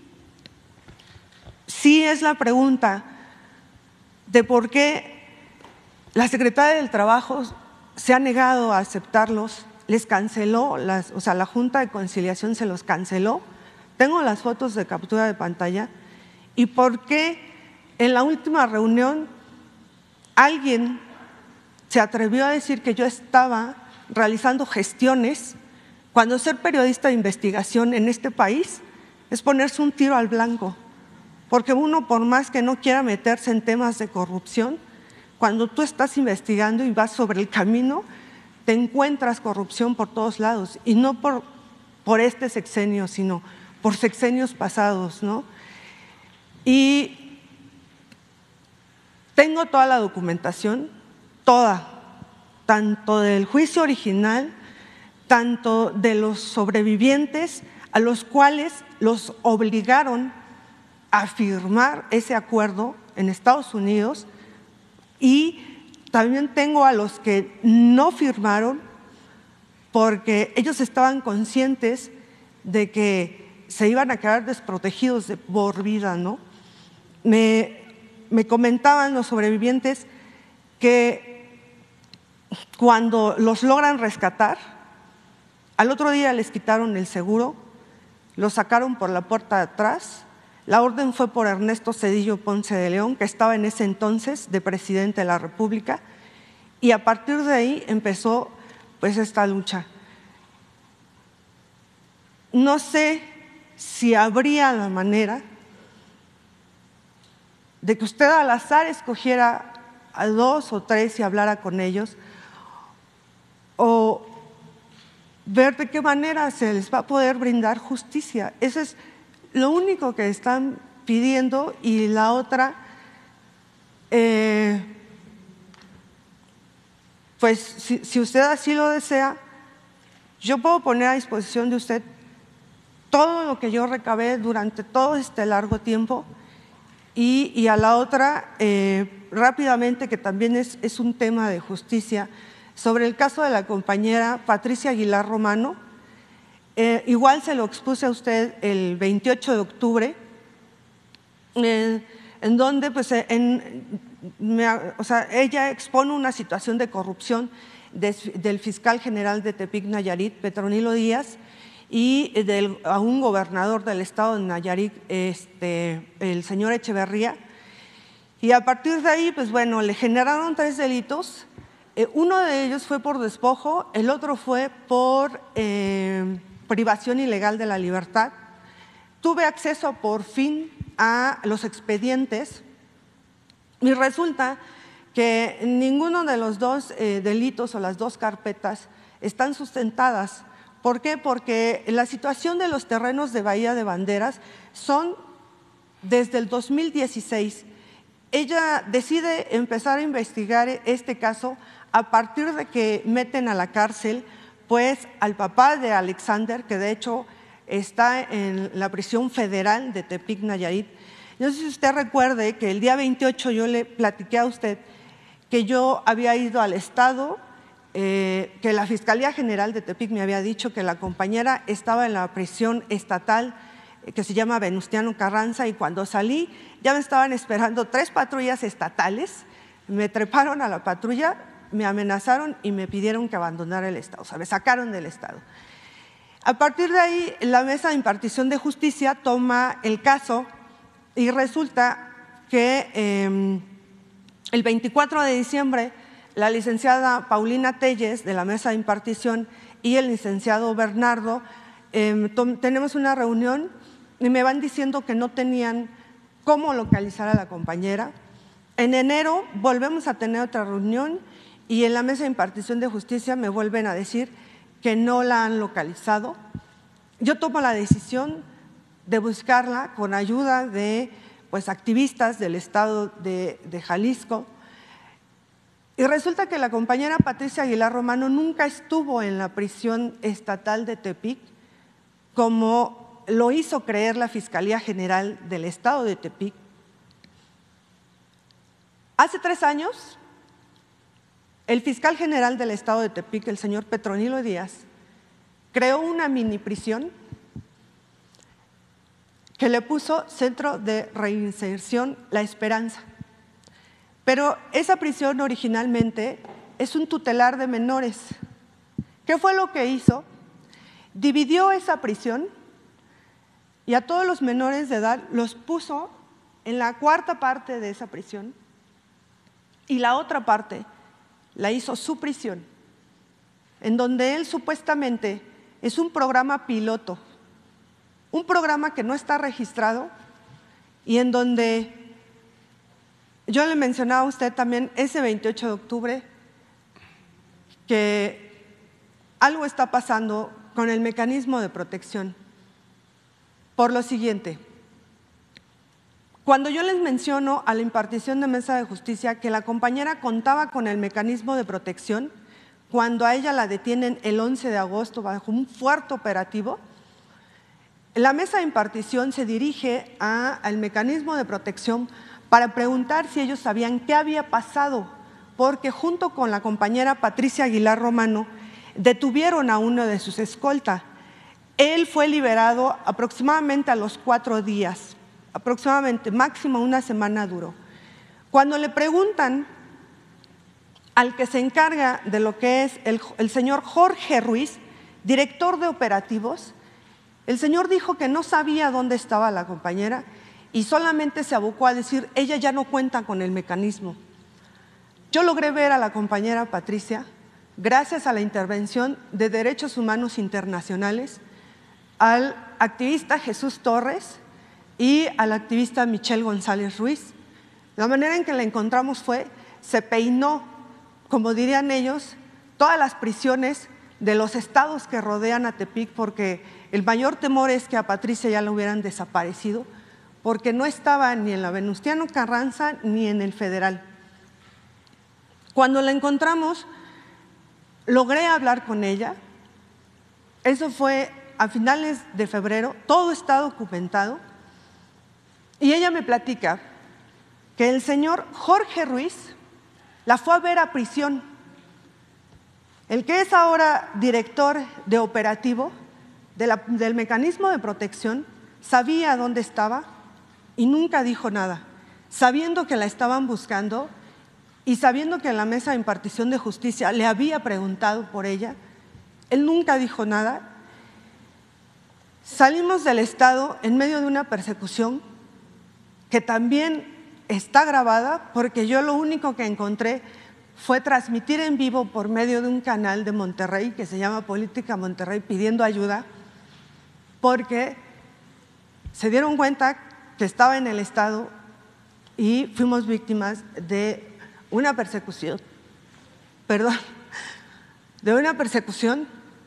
sí es la pregunta de por qué la Secretaría del Trabajo se ha negado a aceptarlos, les canceló, las, o sea, la Junta de Conciliación se los canceló. Tengo las fotos de captura de pantalla. ¿Y por qué en la última reunión alguien se atrevió a decir que yo estaba realizando gestiones cuando ser periodista de investigación en este país es ponerse un tiro al blanco? Porque uno, por más que no quiera meterse en temas de corrupción, cuando tú estás investigando y vas sobre el camino, te encuentras corrupción por todos lados, y no por, por este sexenio, sino por sexenios pasados, ¿no? Y tengo toda la documentación, toda, tanto del juicio original, tanto de los sobrevivientes a los cuales los obligaron a firmar ese acuerdo en Estados Unidos, y también tengo a los que no firmaron porque ellos estaban conscientes de que se iban a quedar desprotegidos de por vida, ¿no? Me, me comentaban los sobrevivientes que cuando los logran rescatar, al otro día les quitaron el seguro, los sacaron por la puerta de atrás. La orden fue por Ernesto Zedillo Ponce de León, que estaba en ese entonces de presidente de la República, y a partir de ahí empezó pues esta lucha. No sé si habría la manera de que usted al azar escogiera a dos o tres y hablara con ellos, o ver de qué manera se les va a poder brindar justicia. Eso es lo único que están pidiendo. Y la otra, eh, pues si, si usted así lo desea, yo puedo poner a disposición de usted todo lo que yo recabé durante todo este largo tiempo. Y, y a la otra, eh, rápidamente, que también es, es un tema de justicia, sobre el caso de la compañera Patricia Aguilar Romano. Eh, igual se lo expuse a usted el veintiocho de octubre, eh, en donde pues, en, me, o sea, ella expone una situación de corrupción de, del fiscal general de Tepic, Nayarit, Petronilo Díaz, y del, a un gobernador del estado de Nayarit, este, el señor Echeverría. Y a partir de ahí, pues bueno, le generaron tres delitos. Eh, uno de ellos fue por despojo, el otro fue por eh, privación ilegal de la libertad. tuve acceso por fin a los expedientes y resulta que ninguno de los dos eh, delitos o las dos carpetas están sustentadas. ¿Por qué? Porque la situación de los terrenos de Bahía de Banderas son desde el dos mil dieciséis. Ella decide empezar a investigar este caso a partir de que meten a la cárcel pues al papá de Alexander, que de hecho está en la prisión federal de Tepic, Nayarit. No sé si usted recuerde que el día veintiocho yo le platiqué a usted que yo había ido al estado, eh, que la Fiscalía General de Tepic me había dicho que la compañera estaba en la prisión estatal eh, que se llama Venustiano Carranza, y cuando salí ya me estaban esperando tres patrullas estatales, me treparon a la patrulla, me amenazaron y me pidieron que abandonara el estado, o sea, me sacaron del estado. A partir de ahí, la Mesa de Impartición de Justicia toma el caso y resulta que eh, el veinticuatro de diciembre la licenciada Paulina Telles de la Mesa de Impartición y el licenciado Bernardo eh, tenemos una reunión y me van diciendo que no tenían cómo localizar a la compañera. En enero volvemos a tener otra reunión y en la Mesa de Impartición de Justicia me vuelven a decir que no la han localizado. Yo tomo la decisión de buscarla con ayuda de pues, activistas del estado de, de Jalisco, y resulta que la compañera Patricia Aguilar Romano nunca estuvo en la prisión estatal de Tepic, como lo hizo creer la Fiscalía General del estado de Tepic. Hace tres años, el fiscal general del estado de Tepic, el señor Petronilo Díaz, creó una mini prisión que le puso Centro de Reinserción La Esperanza. Pero esa prisión originalmente es un tutelar de menores. ¿Qué fue lo que hizo? Dividió esa prisión y a todos los menores de edad los puso en la cuarta parte de esa prisión y la otra parte la hizo su prisión, en donde él supuestamente es un programa piloto, un programa que no está registrado y en donde yo le mencionaba a usted también ese veintiocho de octubre que algo está pasando con el mecanismo de protección. Por lo siguiente, cuando yo les menciono a la impartición de Mesa de Justicia que la compañera contaba con el mecanismo de protección, cuando a ella la detienen el once de agosto bajo un fuerte operativo, la Mesa de Impartición se dirige a, al mecanismo de protección para preguntar si ellos sabían qué había pasado, porque junto con la compañera Patricia Aguilar Romano detuvieron a uno de sus escoltas. Él fue liberado aproximadamente a los cuatro días, aproximadamente, máximo una semana duró. Cuando le preguntan al que se encarga de lo que es el, el señor Jorge Ruiz, director de operativos, el señor dijo que no sabía dónde estaba la compañera y solamente se abocó a decir, ella ya no cuenta con el mecanismo. Yo logré ver a la compañera Patricia gracias a la intervención de Derechos Humanos Internacionales, al activista Jesús Torres y al activista Michelle González Ruiz. La manera en que la encontramos fue, se peinó, como dirían ellos, todas las prisiones de los estados que rodean a Tepic, porque el mayor temor es que a Patricia ya la hubieran desaparecido, porque no estaba ni en la Venustiano Carranza ni en el federal. Cuando la encontramos, logré hablar con ella. Eso fue a finales de febrero, todo está documentado. Y ella me platica que el señor Jorge Ruiz la fue a ver a prisión. El que es ahora director de operativo de la, del mecanismo de protección sabía dónde estaba y nunca dijo nada, sabiendo que la estaban buscando y sabiendo que en la Mesa de Impartición de Justicia le había preguntado por ella, él nunca dijo nada. Salimos del estado en medio de una persecución que también está grabada, porque yo lo único que encontré fue transmitir en vivo por medio de un canal de Monterrey que se llama Política Monterrey pidiendo ayuda, porque se dieron cuenta que estaba en el Estado y fuimos víctimas de una persecución, perdón, de una persecución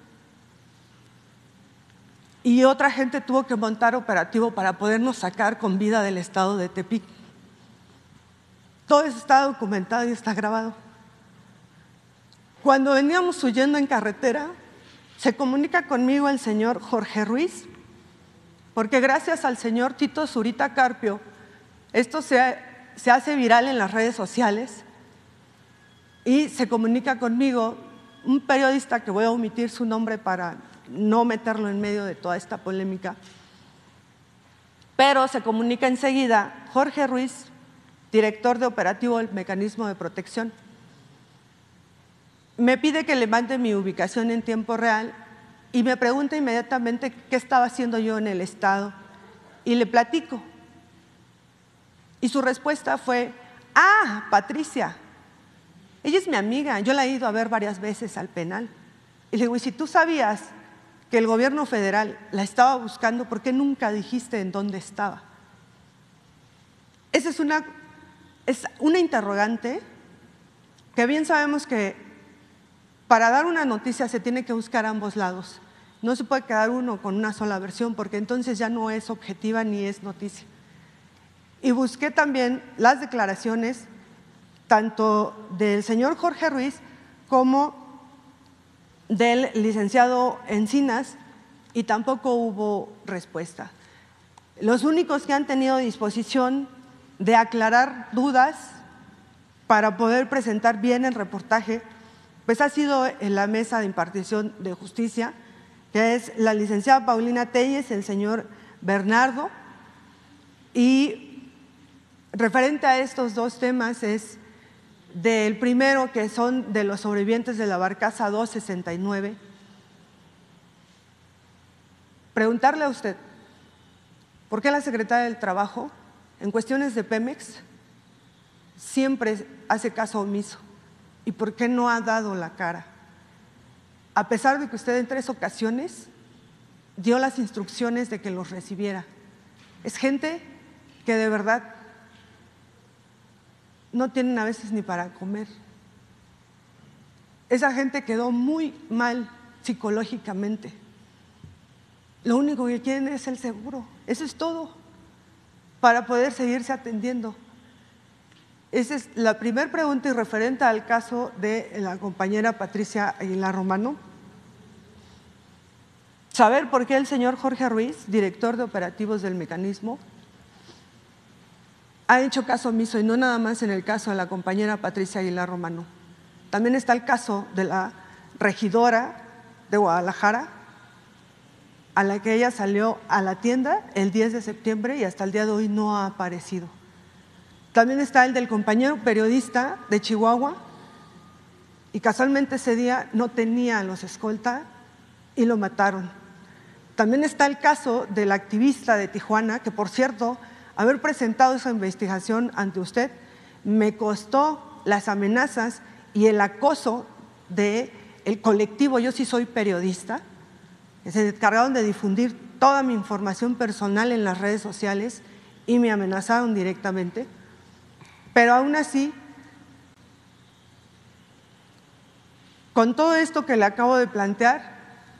y otra gente tuvo que montar operativo para podernos sacar con vida del Estado de Tepic. Todo eso está documentado y está grabado. Cuando veníamos huyendo en carretera, se comunica conmigo el señor Jorge Ruiz, porque gracias al señor Tito Zurita Carpio, esto se, se hace viral en las redes sociales y se comunica conmigo un periodista que voy a omitir su nombre para no meterlo en medio de toda esta polémica, pero se comunica enseguida Jorge Ruiz, director de operativo del Mecanismo de Protección. Me pide que le mande mi ubicación en tiempo real y me pregunta inmediatamente qué estaba haciendo yo en el Estado y le platico. Y su respuesta fue, ah, Patricia, ella es mi amiga, yo la he ido a ver varias veces al penal. Y le digo, y si tú sabías que el gobierno federal la estaba buscando, ¿por qué nunca dijiste en dónde estaba? Esa es una, es una interrogante que bien sabemos que para dar una noticia se tiene que buscar a ambos lados. No se puede quedar uno con una sola versión porque entonces ya no es objetiva ni es noticia. Y busqué también las declaraciones tanto del señor Jorge Ruiz como del licenciado Encinas y tampoco hubo respuesta. Los únicos que han tenido disposición de aclarar dudas para poder presentar bien el reportaje pues ha sido en la mesa de impartición de justicia, que es la licenciada Paulina Telles, el señor Bernardo, y referente a estos dos temas es del primero, que son de los sobrevivientes de la barcaza doscientos sesenta y nueve, preguntarle a usted, ¿por qué la secretaria del Trabajo, en cuestiones de Pemex, siempre hace caso omiso? ¿Y por qué no ha dado la cara? A pesar de que usted en tres ocasiones dio las instrucciones de que los recibiera. Es gente que de verdad no tienen a veces ni para comer. Esa gente quedó muy mal psicológicamente. Lo único que quieren es el seguro. Eso es todo, para poder seguirse atendiendo. Esa es la primera pregunta y referente al caso de la compañera Patricia Aguilar Romano. Saber por qué el señor Jorge Ruiz, director de operativos del mecanismo, ha hecho caso omiso, y no nada más en el caso de la compañera Patricia Aguilar Romano. También está el caso de la regidora de Guadalajara, a la que ella salió a la tienda el diez de septiembre y hasta el día de hoy no ha aparecido. También está el del compañero periodista de Chihuahua y casualmente ese día no tenía los escolta y lo mataron. También está el caso del activista de Tijuana, que por cierto, haber presentado esa investigación ante usted me costó las amenazas y el acoso del colectivo Yo Sí Soy Periodista, que se encargaron de difundir toda mi información personal en las redes sociales y me amenazaron directamente. Pero aún así, con todo esto que le acabo de plantear,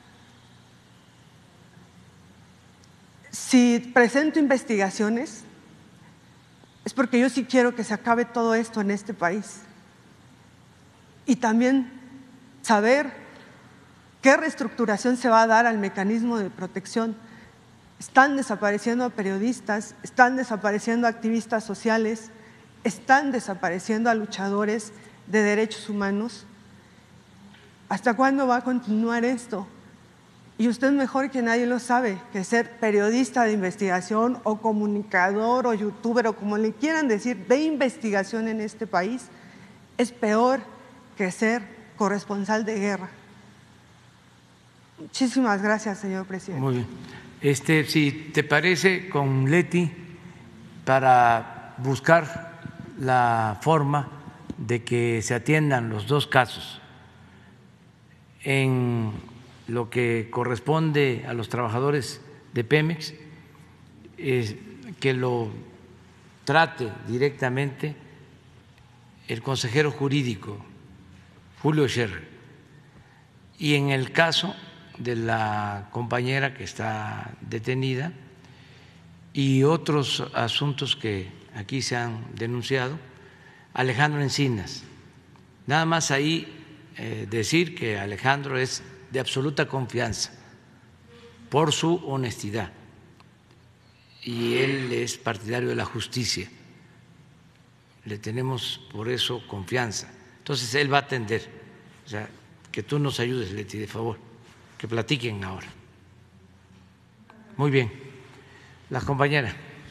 si presento investigaciones, es porque yo sí quiero que se acabe todo esto en este país. Y también saber qué reestructuración se va a dar al mecanismo de protección. Están desapareciendo a periodistas, están desapareciendo a activistas sociales, están desapareciendo a luchadores de derechos humanos. ¿Hasta cuándo va a continuar esto? Y usted mejor que nadie lo sabe, que ser periodista de investigación o comunicador o youtuber o como le quieran decir, de investigación en este país, es peor que ser corresponsal de guerra. Muchísimas gracias, señor presidente. Muy bien. Este, si te parece, con Leti, para buscar la forma de que se atiendan los dos casos en lo que corresponde a los trabajadores de Pemex, eh, que lo trate directamente el consejero jurídico Julio Scherer. Y en el caso de la compañera que está detenida y otros asuntos que aquí se han denunciado, Alejandro Encinas. Nada más ahí eh, decir que Alejandro es de absoluta confianza por su honestidad y él es partidario de la justicia. Le tenemos por eso confianza. Entonces él va a atender. O sea, que tú nos ayudes, Leti, de favor, que platiquen ahora. Muy bien. La compañera.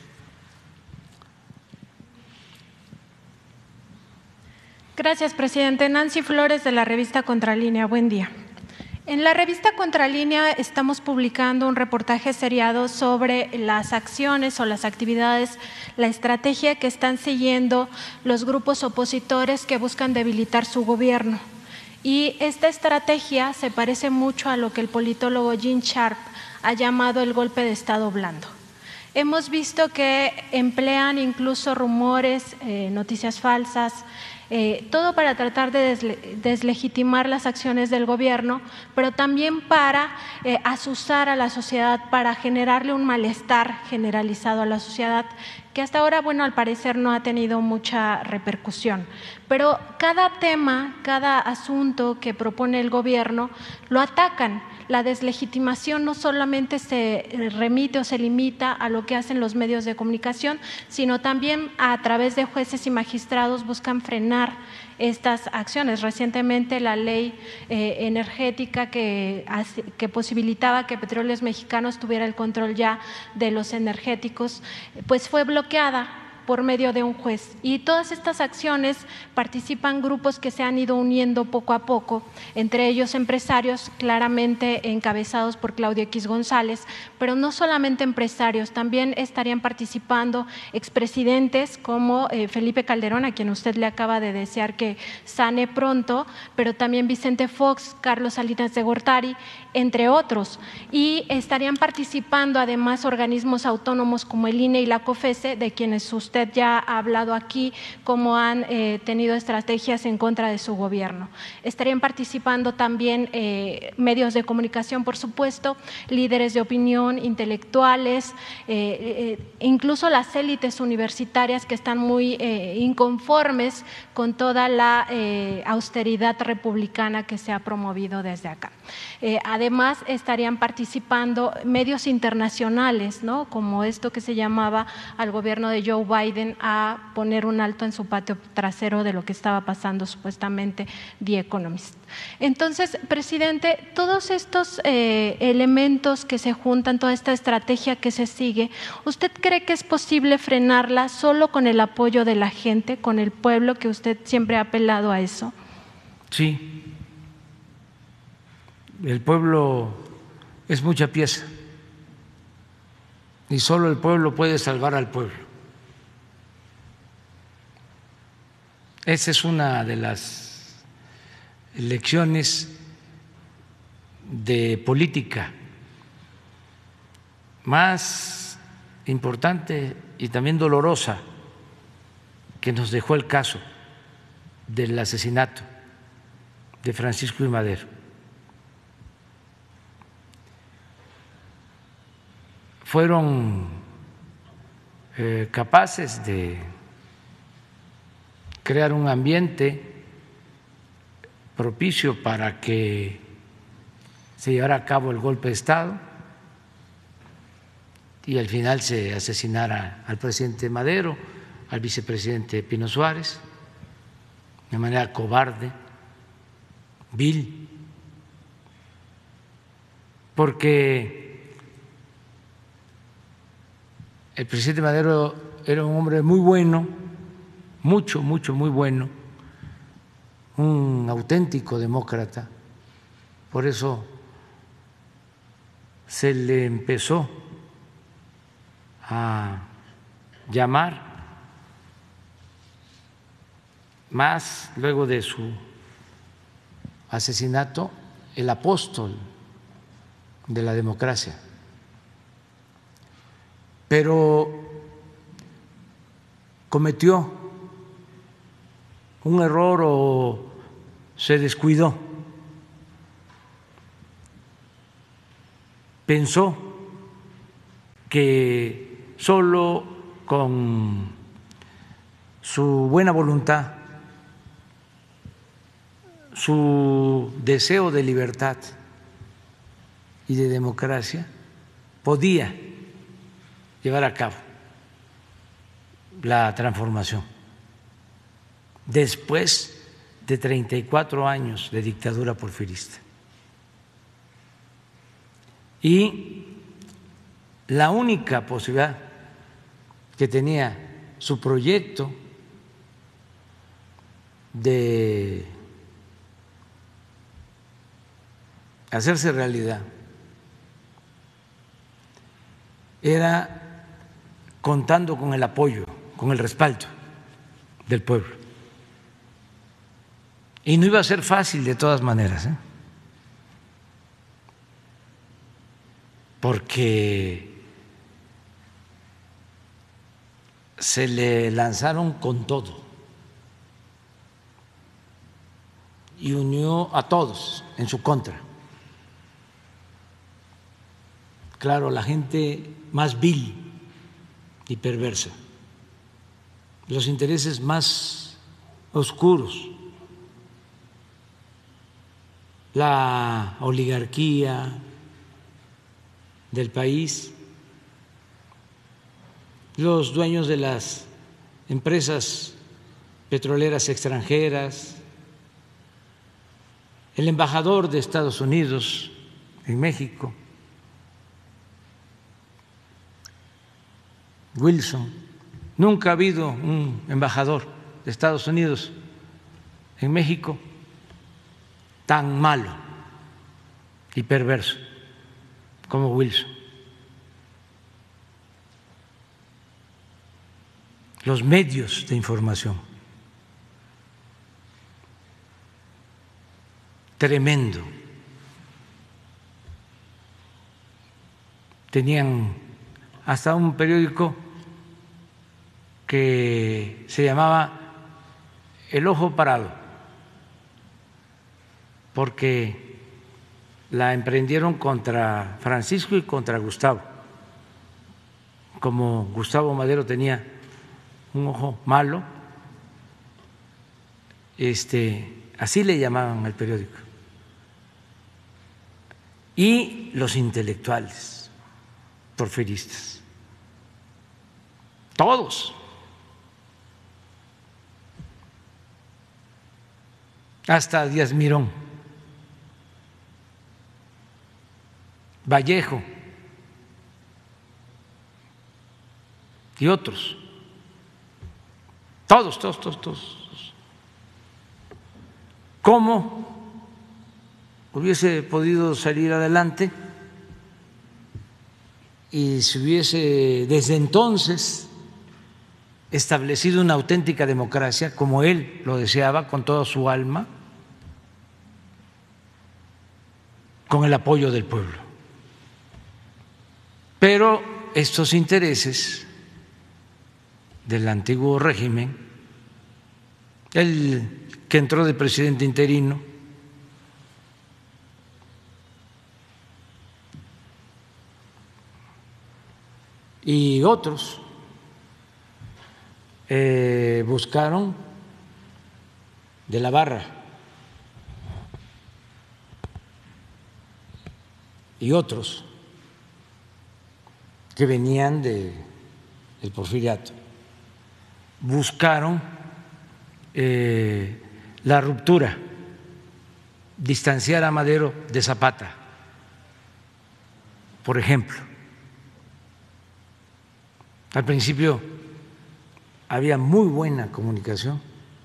Gracias, presidente. Nancy Flores, de la revista Contralínea. Buen día. En la revista Contralínea estamos publicando un reportaje seriado sobre las acciones o las actividades, la estrategia que están siguiendo los grupos opositores que buscan debilitar su gobierno. Y esta estrategia se parece mucho a lo que el politólogo Gene Sharp ha llamado el golpe de Estado blando. Hemos visto que emplean incluso rumores, eh, noticias falsas, Eh, todo para tratar de desle deslegitimar las acciones del gobierno, pero también para eh, asustar a la sociedad, para generarle un malestar generalizado a la sociedad, que hasta ahora, bueno, al parecer no ha tenido mucha repercusión. Pero cada tema, cada asunto que propone el gobierno, lo atacan. La deslegitimación no solamente se remite o se limita a lo que hacen los medios de comunicación, sino también a través de jueces y magistrados buscan frenar estas acciones. Recientemente la ley eh, energética que, que posibilitaba que Petróleos Mexicanos tuviera el control ya de los energéticos, pues fue bloqueada por medio de un juez. Y todas estas acciones participan grupos que se han ido uniendo poco a poco, entre ellos empresarios claramente encabezados por Claudio X González, pero no solamente empresarios, también estarían participando expresidentes como eh, Felipe Calderón, a quien usted le acaba de desear que sane pronto, pero también Vicente Fox, Carlos Salinas de Gortari, entre otros. Y estarían participando además organismos autónomos como el I N E y la COFESE, de quienes usted Usted ya ha hablado aquí cómo han eh, tenido estrategias en contra de su gobierno. Estarían participando también eh, medios de comunicación, por supuesto, líderes de opinión, intelectuales, eh, eh, incluso las élites universitarias que están muy eh, inconformes con toda la eh, austeridad republicana que se ha promovido desde acá. Eh, además, estarían participando medios internacionales, ¿no?, como esto que se llamaba al gobierno de Joe Biden a poner un alto en su patio trasero de lo que estaba pasando supuestamente The Economist. Entonces, presidente, todos estos eh, elementos que se juntan, toda esta estrategia que se sigue, ¿usted cree que es posible frenarla solo con el apoyo de la gente, con el pueblo, que usted siempre ha apelado a eso? Sí. El pueblo es mucha pieza y solo el pueblo puede salvar al pueblo. Esa es una de las lecciones de política más importante y también dolorosa que nos dejó el caso del asesinato de Francisco I. Madero. Fueron eh, capaces de crear un ambiente propicio para que se llevara a cabo el golpe de Estado y al final se asesinara al presidente Madero, al vicepresidente Pino Suárez, de manera cobarde, vil, porque el presidente Madero era un hombre muy bueno, mucho, mucho, muy bueno, un auténtico demócrata. Por eso se le empezó a llamar, más luego de su asesinato, el apóstol de la democracia. pero cometió un error o se descuidó. Pensó que solo con su buena voluntad, su deseo de libertad y de democracia, podía llevar a cabo la transformación después de treinta y cuatro años de dictadura porfirista. Y la única posibilidad que tenía su proyecto de hacerse realidad era contando con el apoyo, con el respaldo del pueblo. Y no iba a ser fácil de todas maneras, ¿eh? Porque se le lanzaron con todo y unió a todos en su contra. Claro, la gente más vil y perversa, los intereses más oscuros, la oligarquía del país, los dueños de las empresas petroleras extranjeras, el embajador de Estados Unidos en México, Wilson. Nunca ha habido un embajador de Estados Unidos en México tan malo y perverso como Wilson. Los medios de información, tremendo. Tenían hasta un periódico que se llamaba El Ojo Parado, porque la emprendieron contra Francisco y contra Gustavo. Como Gustavo Madero tenía un ojo malo, este, así le llamaban al periódico. Y los intelectuales porfiristas, todos, hasta Díaz Mirón, Vallejo y otros, todos, todos, todos, todos. ¿Cómo hubiese podido salir adelante y se hubiese desde entonces establecido una auténtica democracia como él lo deseaba con toda su alma, con el apoyo del pueblo? Pero estos intereses del antiguo régimen, el que entró de presidente interino, y otros eh, buscaron de la Barra y otros que venían de el porfiriato, buscaron eh, la ruptura, distanciar a Madero de Zapata, por ejemplo. Al principio había muy buena comunicación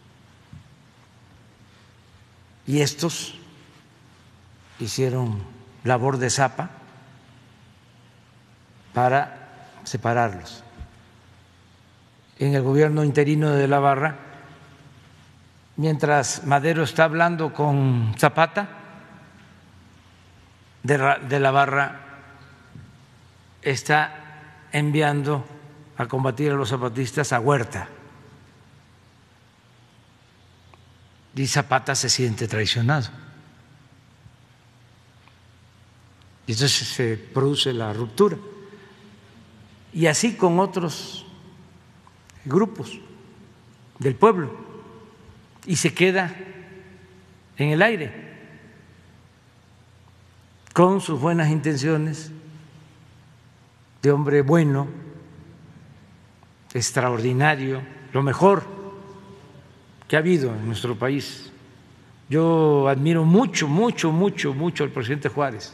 y estos hicieron labor de zapa para separarlos. En el gobierno interino de la Barra, mientras Madero está hablando con Zapata, de la Barra está enviando a combatir a los zapatistas a Huerta. Y Zapata se siente traicionado. Y entonces se produce la ruptura. Y así con otros grupos del pueblo. Y se queda en el aire, con sus buenas intenciones de hombre bueno, extraordinario, lo mejor que ha habido en nuestro país. Yo admiro mucho, mucho, mucho, mucho al presidente Juárez,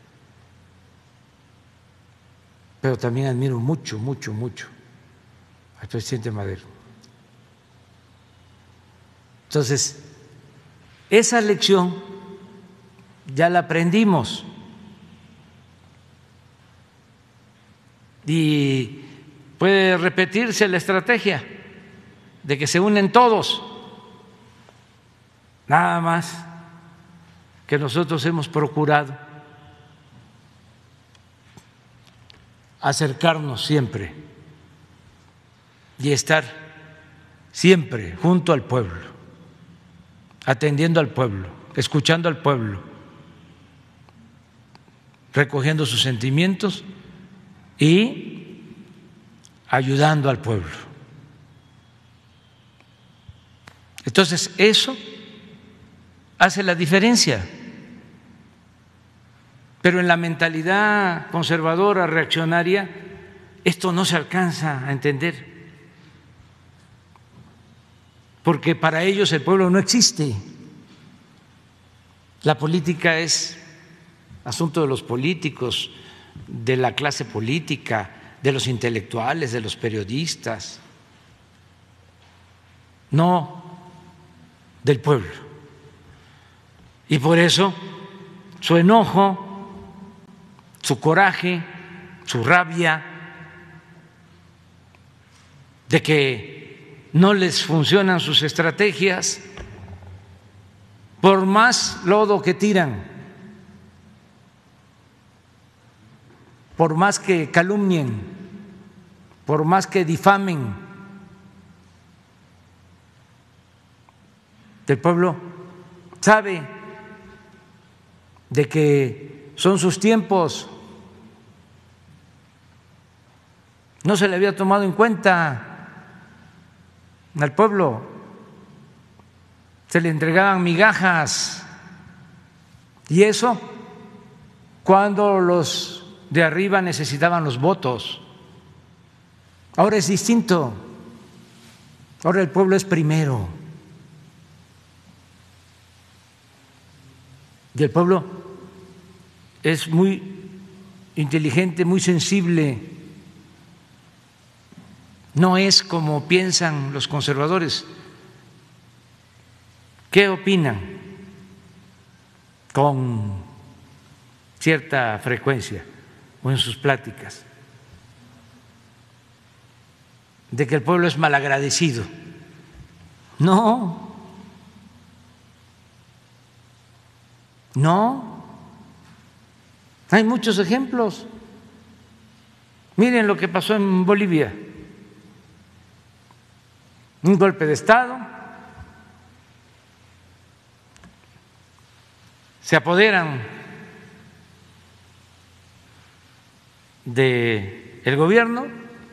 pero también admiro mucho, mucho, mucho al presidente Madero. Entonces, esa lección ya la aprendimos y puede repetirse la estrategia de que se unen todos. Nada más que nosotros hemos procurado acercarnos siempre y estar siempre junto al pueblo, atendiendo al pueblo, escuchando al pueblo, recogiendo sus sentimientos y ayudando al pueblo. Entonces, eso hace la diferencia. Pero en la mentalidad conservadora, reaccionaria, esto no se alcanza a entender, porque para ellos el pueblo no existe. La política es asunto de los políticos, de la clase política, de los intelectuales, de los periodistas, no del pueblo. Y por eso su enojo, su coraje, su rabia de que no les funcionan sus estrategias, por más lodo que tiran, por más que calumnien, por más que difamen, el pueblo sabe de que son sus tiempos. No se le había tomado en cuenta al pueblo, se le entregaban migajas, y eso cuando los de arriba necesitaban los votos. Ahora es distinto, ahora el pueblo es primero, y el pueblo es muy inteligente, muy sensible. No es como piensan los conservadores. ¿Qué opinan con cierta frecuencia o en sus pláticas? De que el pueblo es malagradecido. No, no. Hay muchos ejemplos. Miren lo que pasó en Bolivia. Un golpe de Estado, se apoderan del gobierno,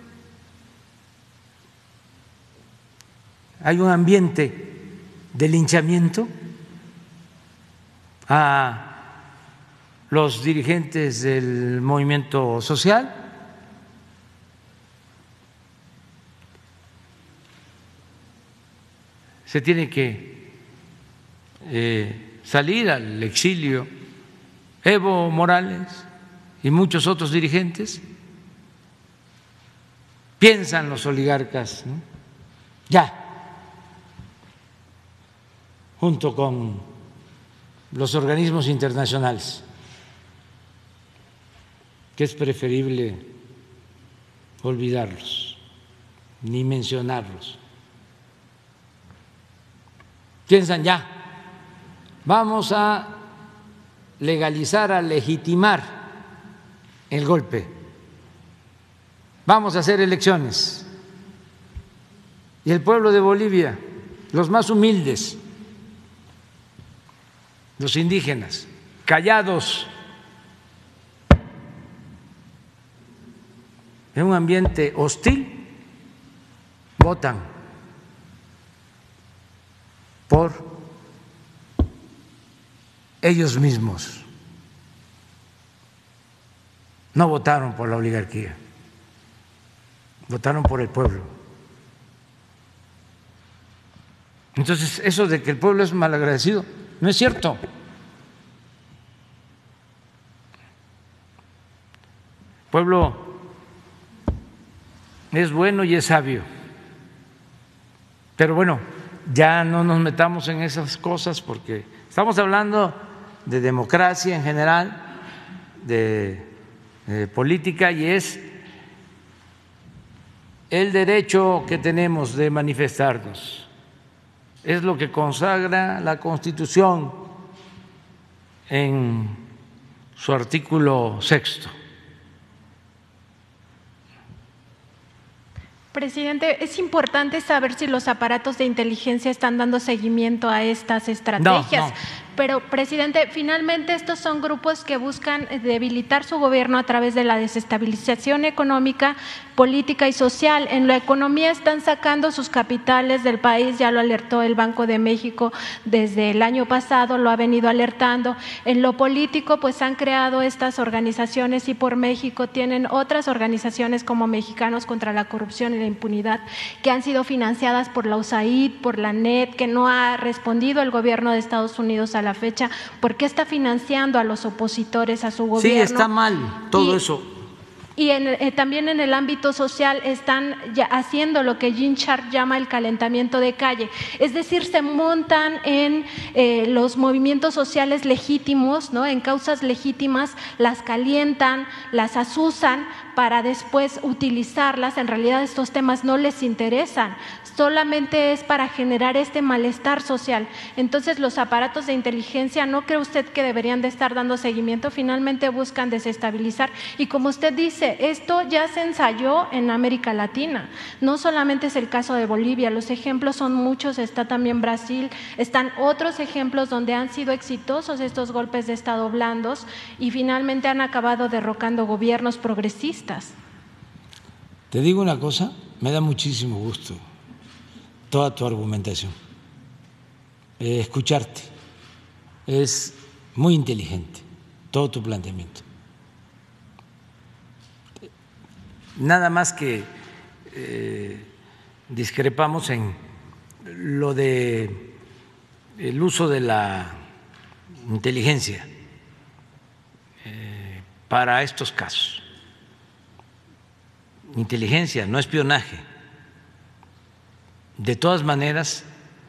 hay un ambiente de linchamiento a los dirigentes del movimiento social. Se tiene que eh, salir al exilio Evo Morales y muchos otros dirigentes. Piensan los oligarcas, ¿no? Ya, junto con los organismos internacionales, que es preferible olvidarlos, ni mencionarlos. Piensan ya, vamos a legalizar, a legitimar el golpe. vamos a hacer elecciones. Y el pueblo de Bolivia, los más humildes, los indígenas, callados, en un ambiente hostil, votan por ellos mismos. No votaron por la oligarquía, votaron por el pueblo. Entonces, eso de que el pueblo es malagradecido, no es cierto. El pueblo es bueno y es sabio. Pero bueno, ya no nos metamos en esas cosas porque estamos hablando de democracia en general, de, de política, y es el derecho que tenemos de manifestarnos. Es lo que consagra la Constitución en su artículo sexto. Presidente, es importante saber si los aparatos de inteligencia están dando seguimiento a estas estrategias. No, no. Pero, presidente, finalmente estos son grupos que buscan debilitar su gobierno a través de la desestabilización económica, política y social. En la economía están sacando sus capitales del país, ya lo alertó el Banco de México desde el año pasado, lo ha venido alertando. En lo político, pues han creado estas organizaciones y por México tienen otras organizaciones como Mexicanos contra la Corrupción y la Impunidad, que han sido financiadas por la U S A I D, por la N E T, que no ha respondido el gobierno de Estados Unidos a la fecha. ¿Por qué está financiando a los opositores a su gobierno? Sí, está mal todo y, eso. Y en, eh, también en el ámbito social están ya haciendo lo que Gene Sharp llama el calentamiento de calle, es decir, se montan en eh, los movimientos sociales legítimos, ¿no? En causas legítimas, las calientan, las asusan para después utilizarlas. En realidad estos temas no les interesan, solamente es para generar este malestar social. Entonces los aparatos de inteligencia, ¿no cree usted que deberían de estar dando seguimiento? Finalmente buscan desestabilizar y, como usted dice, esto ya se ensayó en América Latina, no solamente es el caso de Bolivia, los ejemplos son muchos, está también Brasil, están otros ejemplos donde han sido exitosos estos golpes de Estado blandos y finalmente han acabado derrocando gobiernos progresistas. Te digo una cosa, me da muchísimo gusto toda tu argumentación, eh, escucharte, es muy inteligente todo tu planteamiento. Nada más que eh, discrepamos en lo de el uso de la inteligencia eh, para estos casos. Inteligencia, no espionaje. De todas maneras,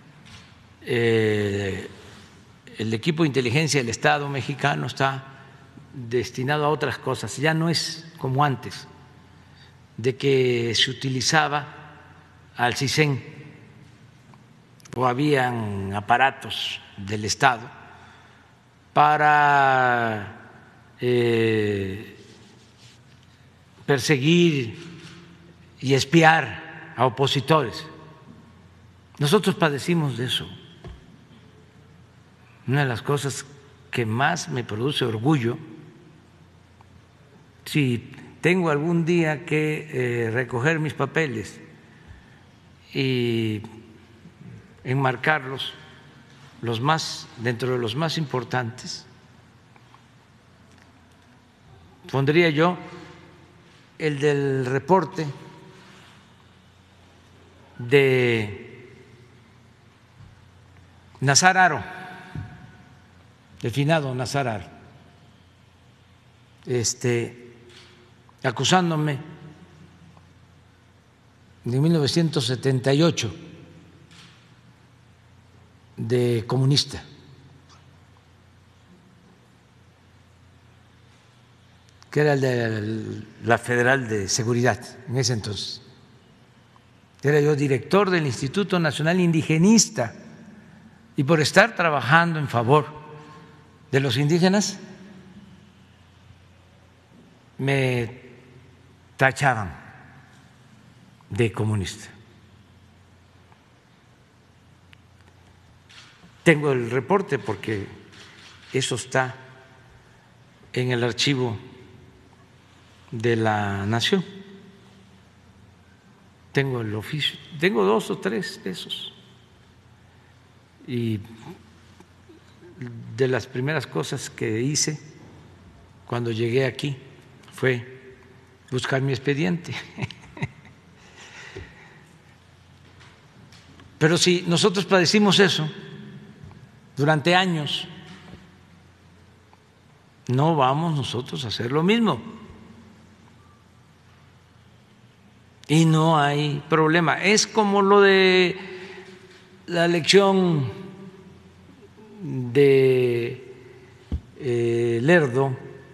eh, el equipo de inteligencia del Estado mexicano está destinado a otras cosas, ya no es como antes, de que se utilizaba al CISEN o habían aparatos del Estado para eh, perseguir y espiar a opositores. Nosotros padecimos de eso. Una de las cosas que más me produce orgullo, si tengo algún día que eh, recoger mis papeles y enmarcarlos, los más, dentro de los más importantes, pondría yo el del reporte de Nazar Haro, el finado Nazar Haro, este, acusándome en mil novecientos setenta y ocho de comunista. Que era el de la Federal de Seguridad en ese entonces. Era yo director del Instituto Nacional Indigenista y por estar trabajando en favor de los indígenas me tachaban de comunista. Tengo el reporte porque eso está en el archivo de la Nación. Tengo el oficio, tengo dos o tres de esos. Y de las primeras cosas que hice cuando llegué aquí fue buscar mi expediente. Pero si nosotros padecimos eso durante años, no vamos nosotros a hacer lo mismo. Y no hay problema. Es como lo de la elección de eh, Lerdo,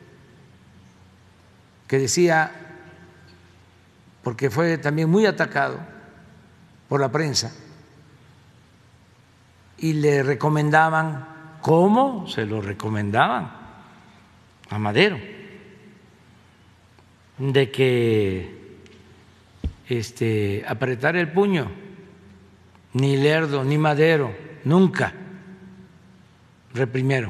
que decía, porque fue también muy atacado por la prensa, y le recomendaban, ¿cómo? Se lo recomendaban a Madero, de que este, apretara el puño. Ni Lerdo ni Madero nunca reprimieron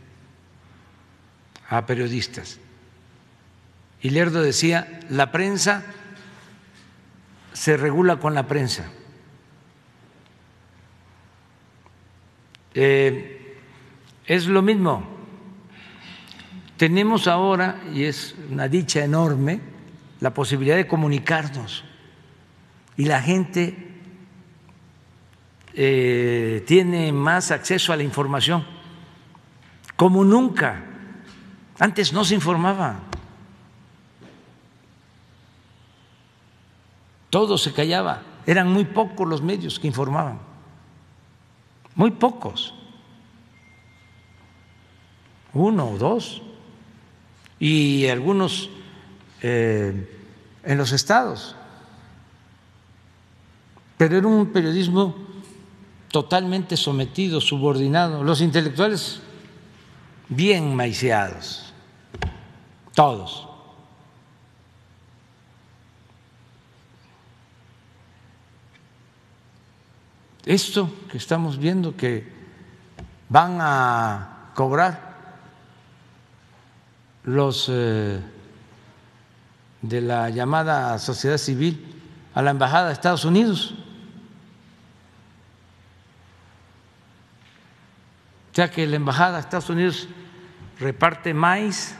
a periodistas. Y Lerdo decía, la prensa se regula con la prensa. Eh, es lo mismo. Tenemos ahora, y es una dicha enorme, la posibilidad de comunicarnos. Y la gente eh, tiene más acceso a la información, como nunca. Antes no se informaba. Todo se callaba. Eran muy pocos los medios que informaban. Muy pocos. Uno o dos. Y algunos eh, en los estados. Pero era un periodismo totalmente sometido, subordinado. Los intelectuales bien maiciados, todos. Esto que estamos viendo que van a cobrar los eh, de la llamada sociedad civil a la embajada de Estados Unidos. O sea que la embajada de Estados Unidos reparte maíz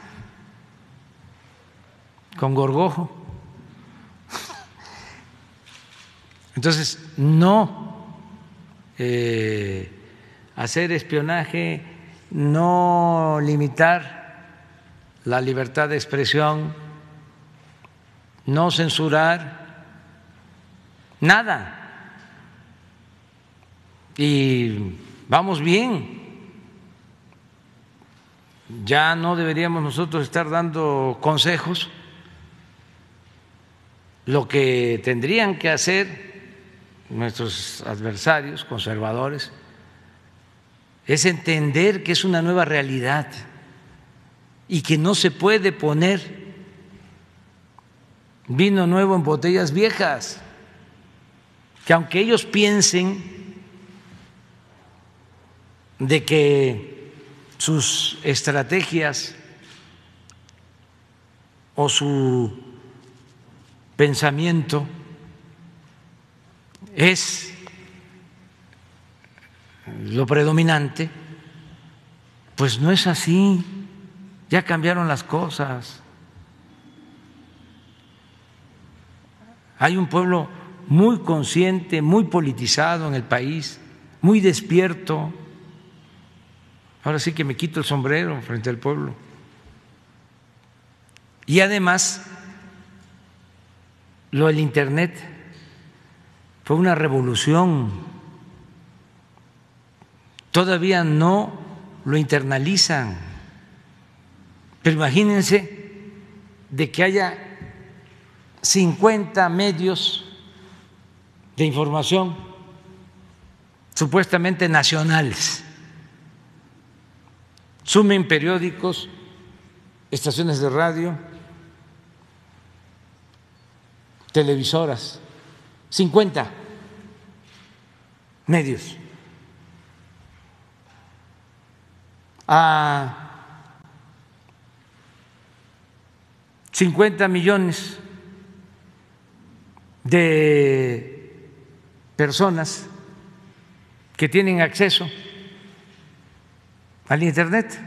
con gorgojo. Entonces, no eh, hacer espionaje, no limitar la libertad de expresión, no censurar, nada. Y vamos bien. Ya no deberíamos nosotros estar dando consejos. Lo que tendrían que hacer nuestros adversarios conservadores es entender que es una nueva realidad y que no se puede poner vino nuevo en botellas viejas, que aunque ellos piensen de que sus estrategias o su pensamiento es lo predominante, pues no es así. Ya cambiaron las cosas. Hay un pueblo muy consciente, muy politizado en el país, muy despierto. Ahora sí que me quito el sombrero frente al pueblo. Y además, lo del Internet fue una revolución. Todavía no lo internalizan. Pero imagínense de que haya cincuenta medios de información supuestamente nacionales. Sumen periódicos, estaciones de radio, televisoras cincuenta medios a cincuenta millones de personas que tienen acceso al Internet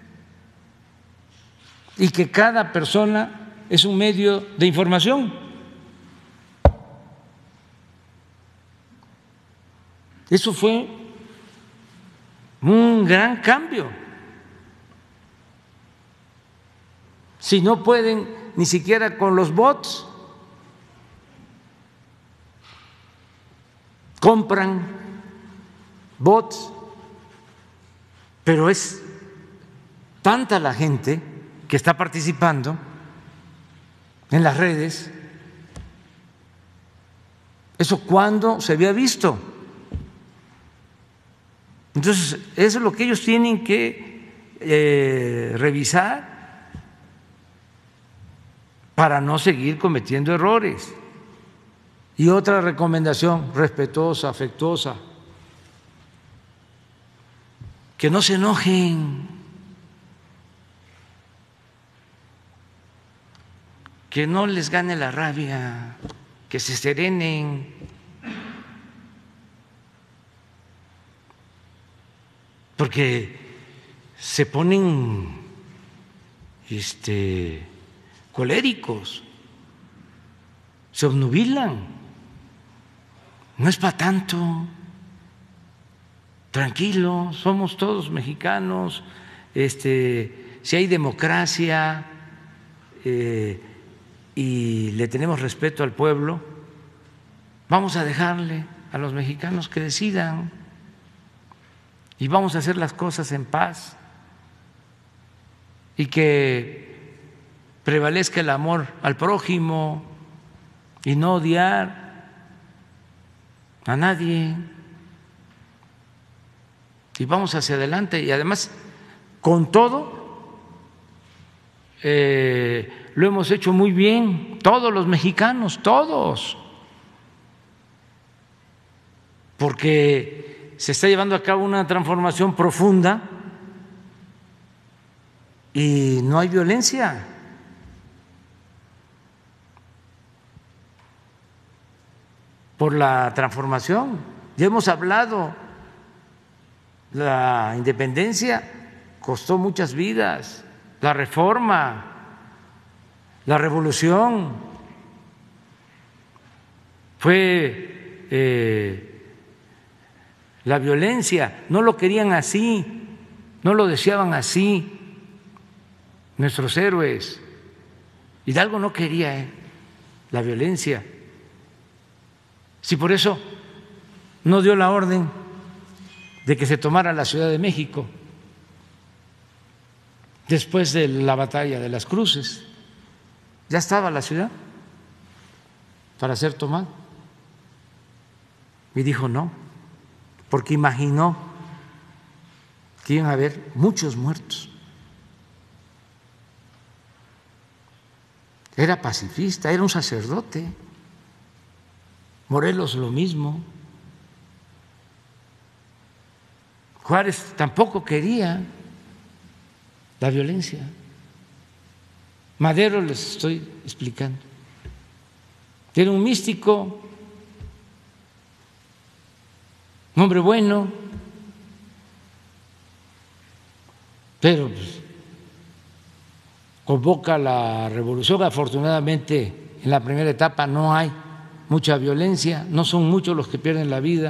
y que cada persona es un medio de información. Eso fue un gran cambio. Si no pueden ni siquiera con los bots, compran bots, pero es tanta la gente que está participando en las redes. ¿Eso cuándo se había visto? Entonces, eso es lo que ellos tienen que eh, revisar para no seguir cometiendo errores. Y otra recomendación respetuosa, afectuosa, que no se enojen, que no les gane la rabia, que se serenen. Porque se ponen este, coléricos, se obnubilan. No es para tanto. Tranquilo, somos todos mexicanos. Este, si hay democracia eh, y le tenemos respeto al pueblo, vamos a dejarle a los mexicanos que decidan. Y vamos a hacer las cosas en paz y que prevalezca el amor al prójimo y no odiar a nadie. Y vamos hacia adelante. Y además, con todo, eh, lo hemos hecho muy bien, todos los mexicanos, todos, porque se está llevando a cabo una transformación profunda y no hay violencia. Por la transformación, ya hemos hablado, la independencia costó muchas vidas, la reforma, la revolución fue eh, la violencia, no lo querían así, no lo deseaban así nuestros héroes. Hidalgo no quería eh, la violencia. Sí, por eso no dio la orden de que se tomara la Ciudad de México después de la batalla de las Cruces. Ya estaba la ciudad para ser tomada. Y dijo no, porque imaginó que iban a haber muchos muertos. Era pacifista, era un sacerdote. Morelos lo mismo. Juárez tampoco quería la violencia. Madero, les estoy explicando, era un místico, un hombre bueno, pero pues, convoca la revolución. Afortunadamente, en la primera etapa no hay mucha violencia, no son muchos los que pierden la vida,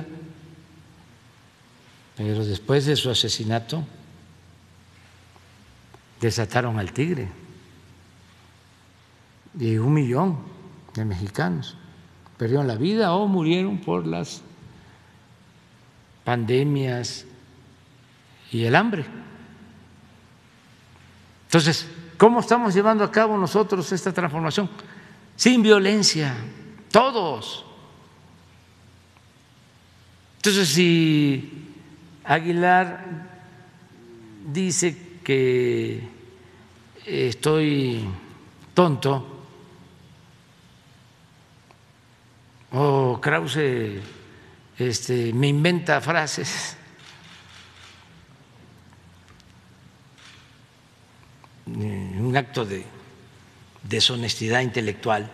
pero después de su asesinato desataron al tigre y un millón de mexicanos perdieron la vida o murieron por las pandemias y el hambre. Entonces, ¿cómo estamos llevando a cabo nosotros esta transformación? Sin violencia, todos. Entonces, si Aguilar dice que estoy tonto, o Krause este, me inventa frases. Un acto de deshonestidad intelectual.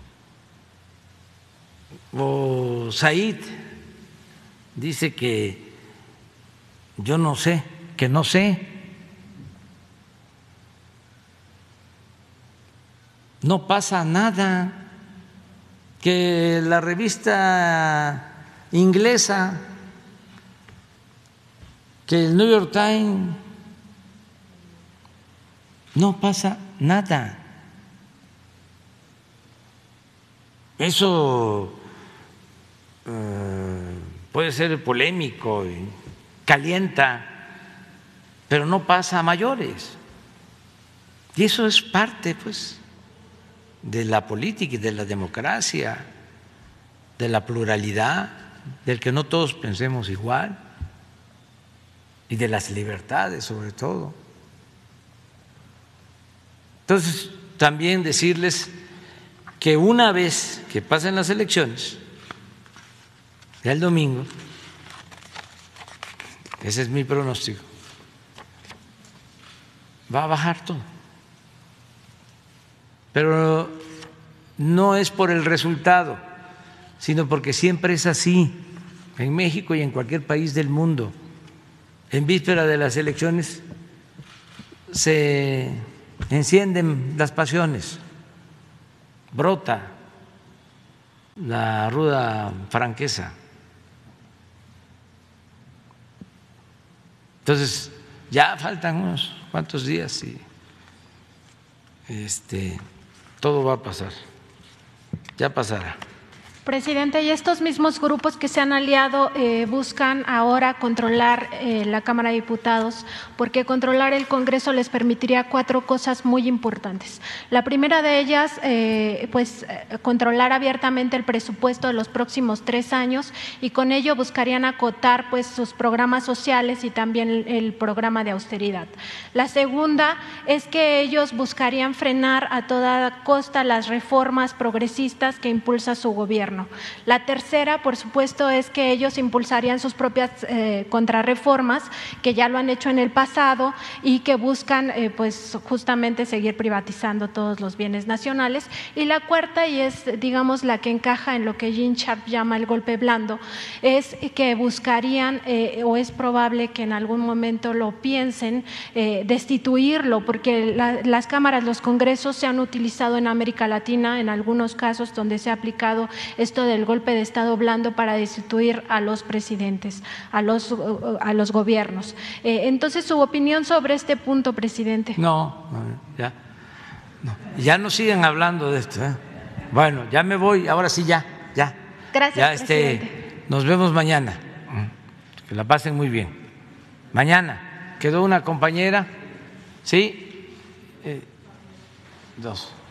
O Said dice que yo no sé, que no sé. No pasa nada, que la revista inglesa, que el New York Times, no pasa nada. Eso eh, puede ser polémico y calienta, pero no pasa a mayores. Y eso es parte, pues, de la política y de la democracia, de la pluralidad, del que no todos pensemos igual y de las libertades sobre todo. Entonces, también decirles que una vez que pasen las elecciones, ya el domingo, ese es mi pronóstico, va a bajar todo. Pero no es por el resultado, sino porque siempre es así, en México y en cualquier país del mundo. En víspera de las elecciones se encienden las pasiones, brota la ruda franqueza. Entonces, ya faltan unos cuantos días y este, todo va a pasar, ya pasará. Presidente, y estos mismos grupos que se han aliado eh, buscan ahora controlar eh, la Cámara de Diputados, porque controlar el Congreso les permitiría cuatro cosas muy importantes. La primera de ellas, eh, pues, controlar abiertamente el presupuesto de los próximos tres años y con ello buscarían acotar, pues, sus programas sociales y también el, el programa de austeridad. La segunda es que ellos buscarían frenar a toda costa las reformas progresistas que impulsa su gobierno. La tercera, por supuesto, es que ellos impulsarían sus propias eh, contrarreformas, que ya lo han hecho en el pasado y que buscan eh, pues justamente seguir privatizando todos los bienes nacionales. Y la cuarta, y es digamos la que encaja en lo que Gene Sharp llama el golpe blando, es que buscarían eh, o es probable que en algún momento lo piensen eh, destituirlo, porque la, las cámaras, los congresos se han utilizado en América Latina en algunos casos donde se ha aplicado esto del golpe de Estado blando para destituir a los presidentes, a los, a los gobiernos. Eh, entonces, su opinión sobre este punto, presidente. No, ya, no, ya no sigan hablando de esto, ¿eh? Bueno, ya me voy, ahora sí ya, ya. Gracias, ya, este, presidente. Nos vemos mañana. Que la pasen muy bien. Mañana quedó una compañera, sí, eh, dos.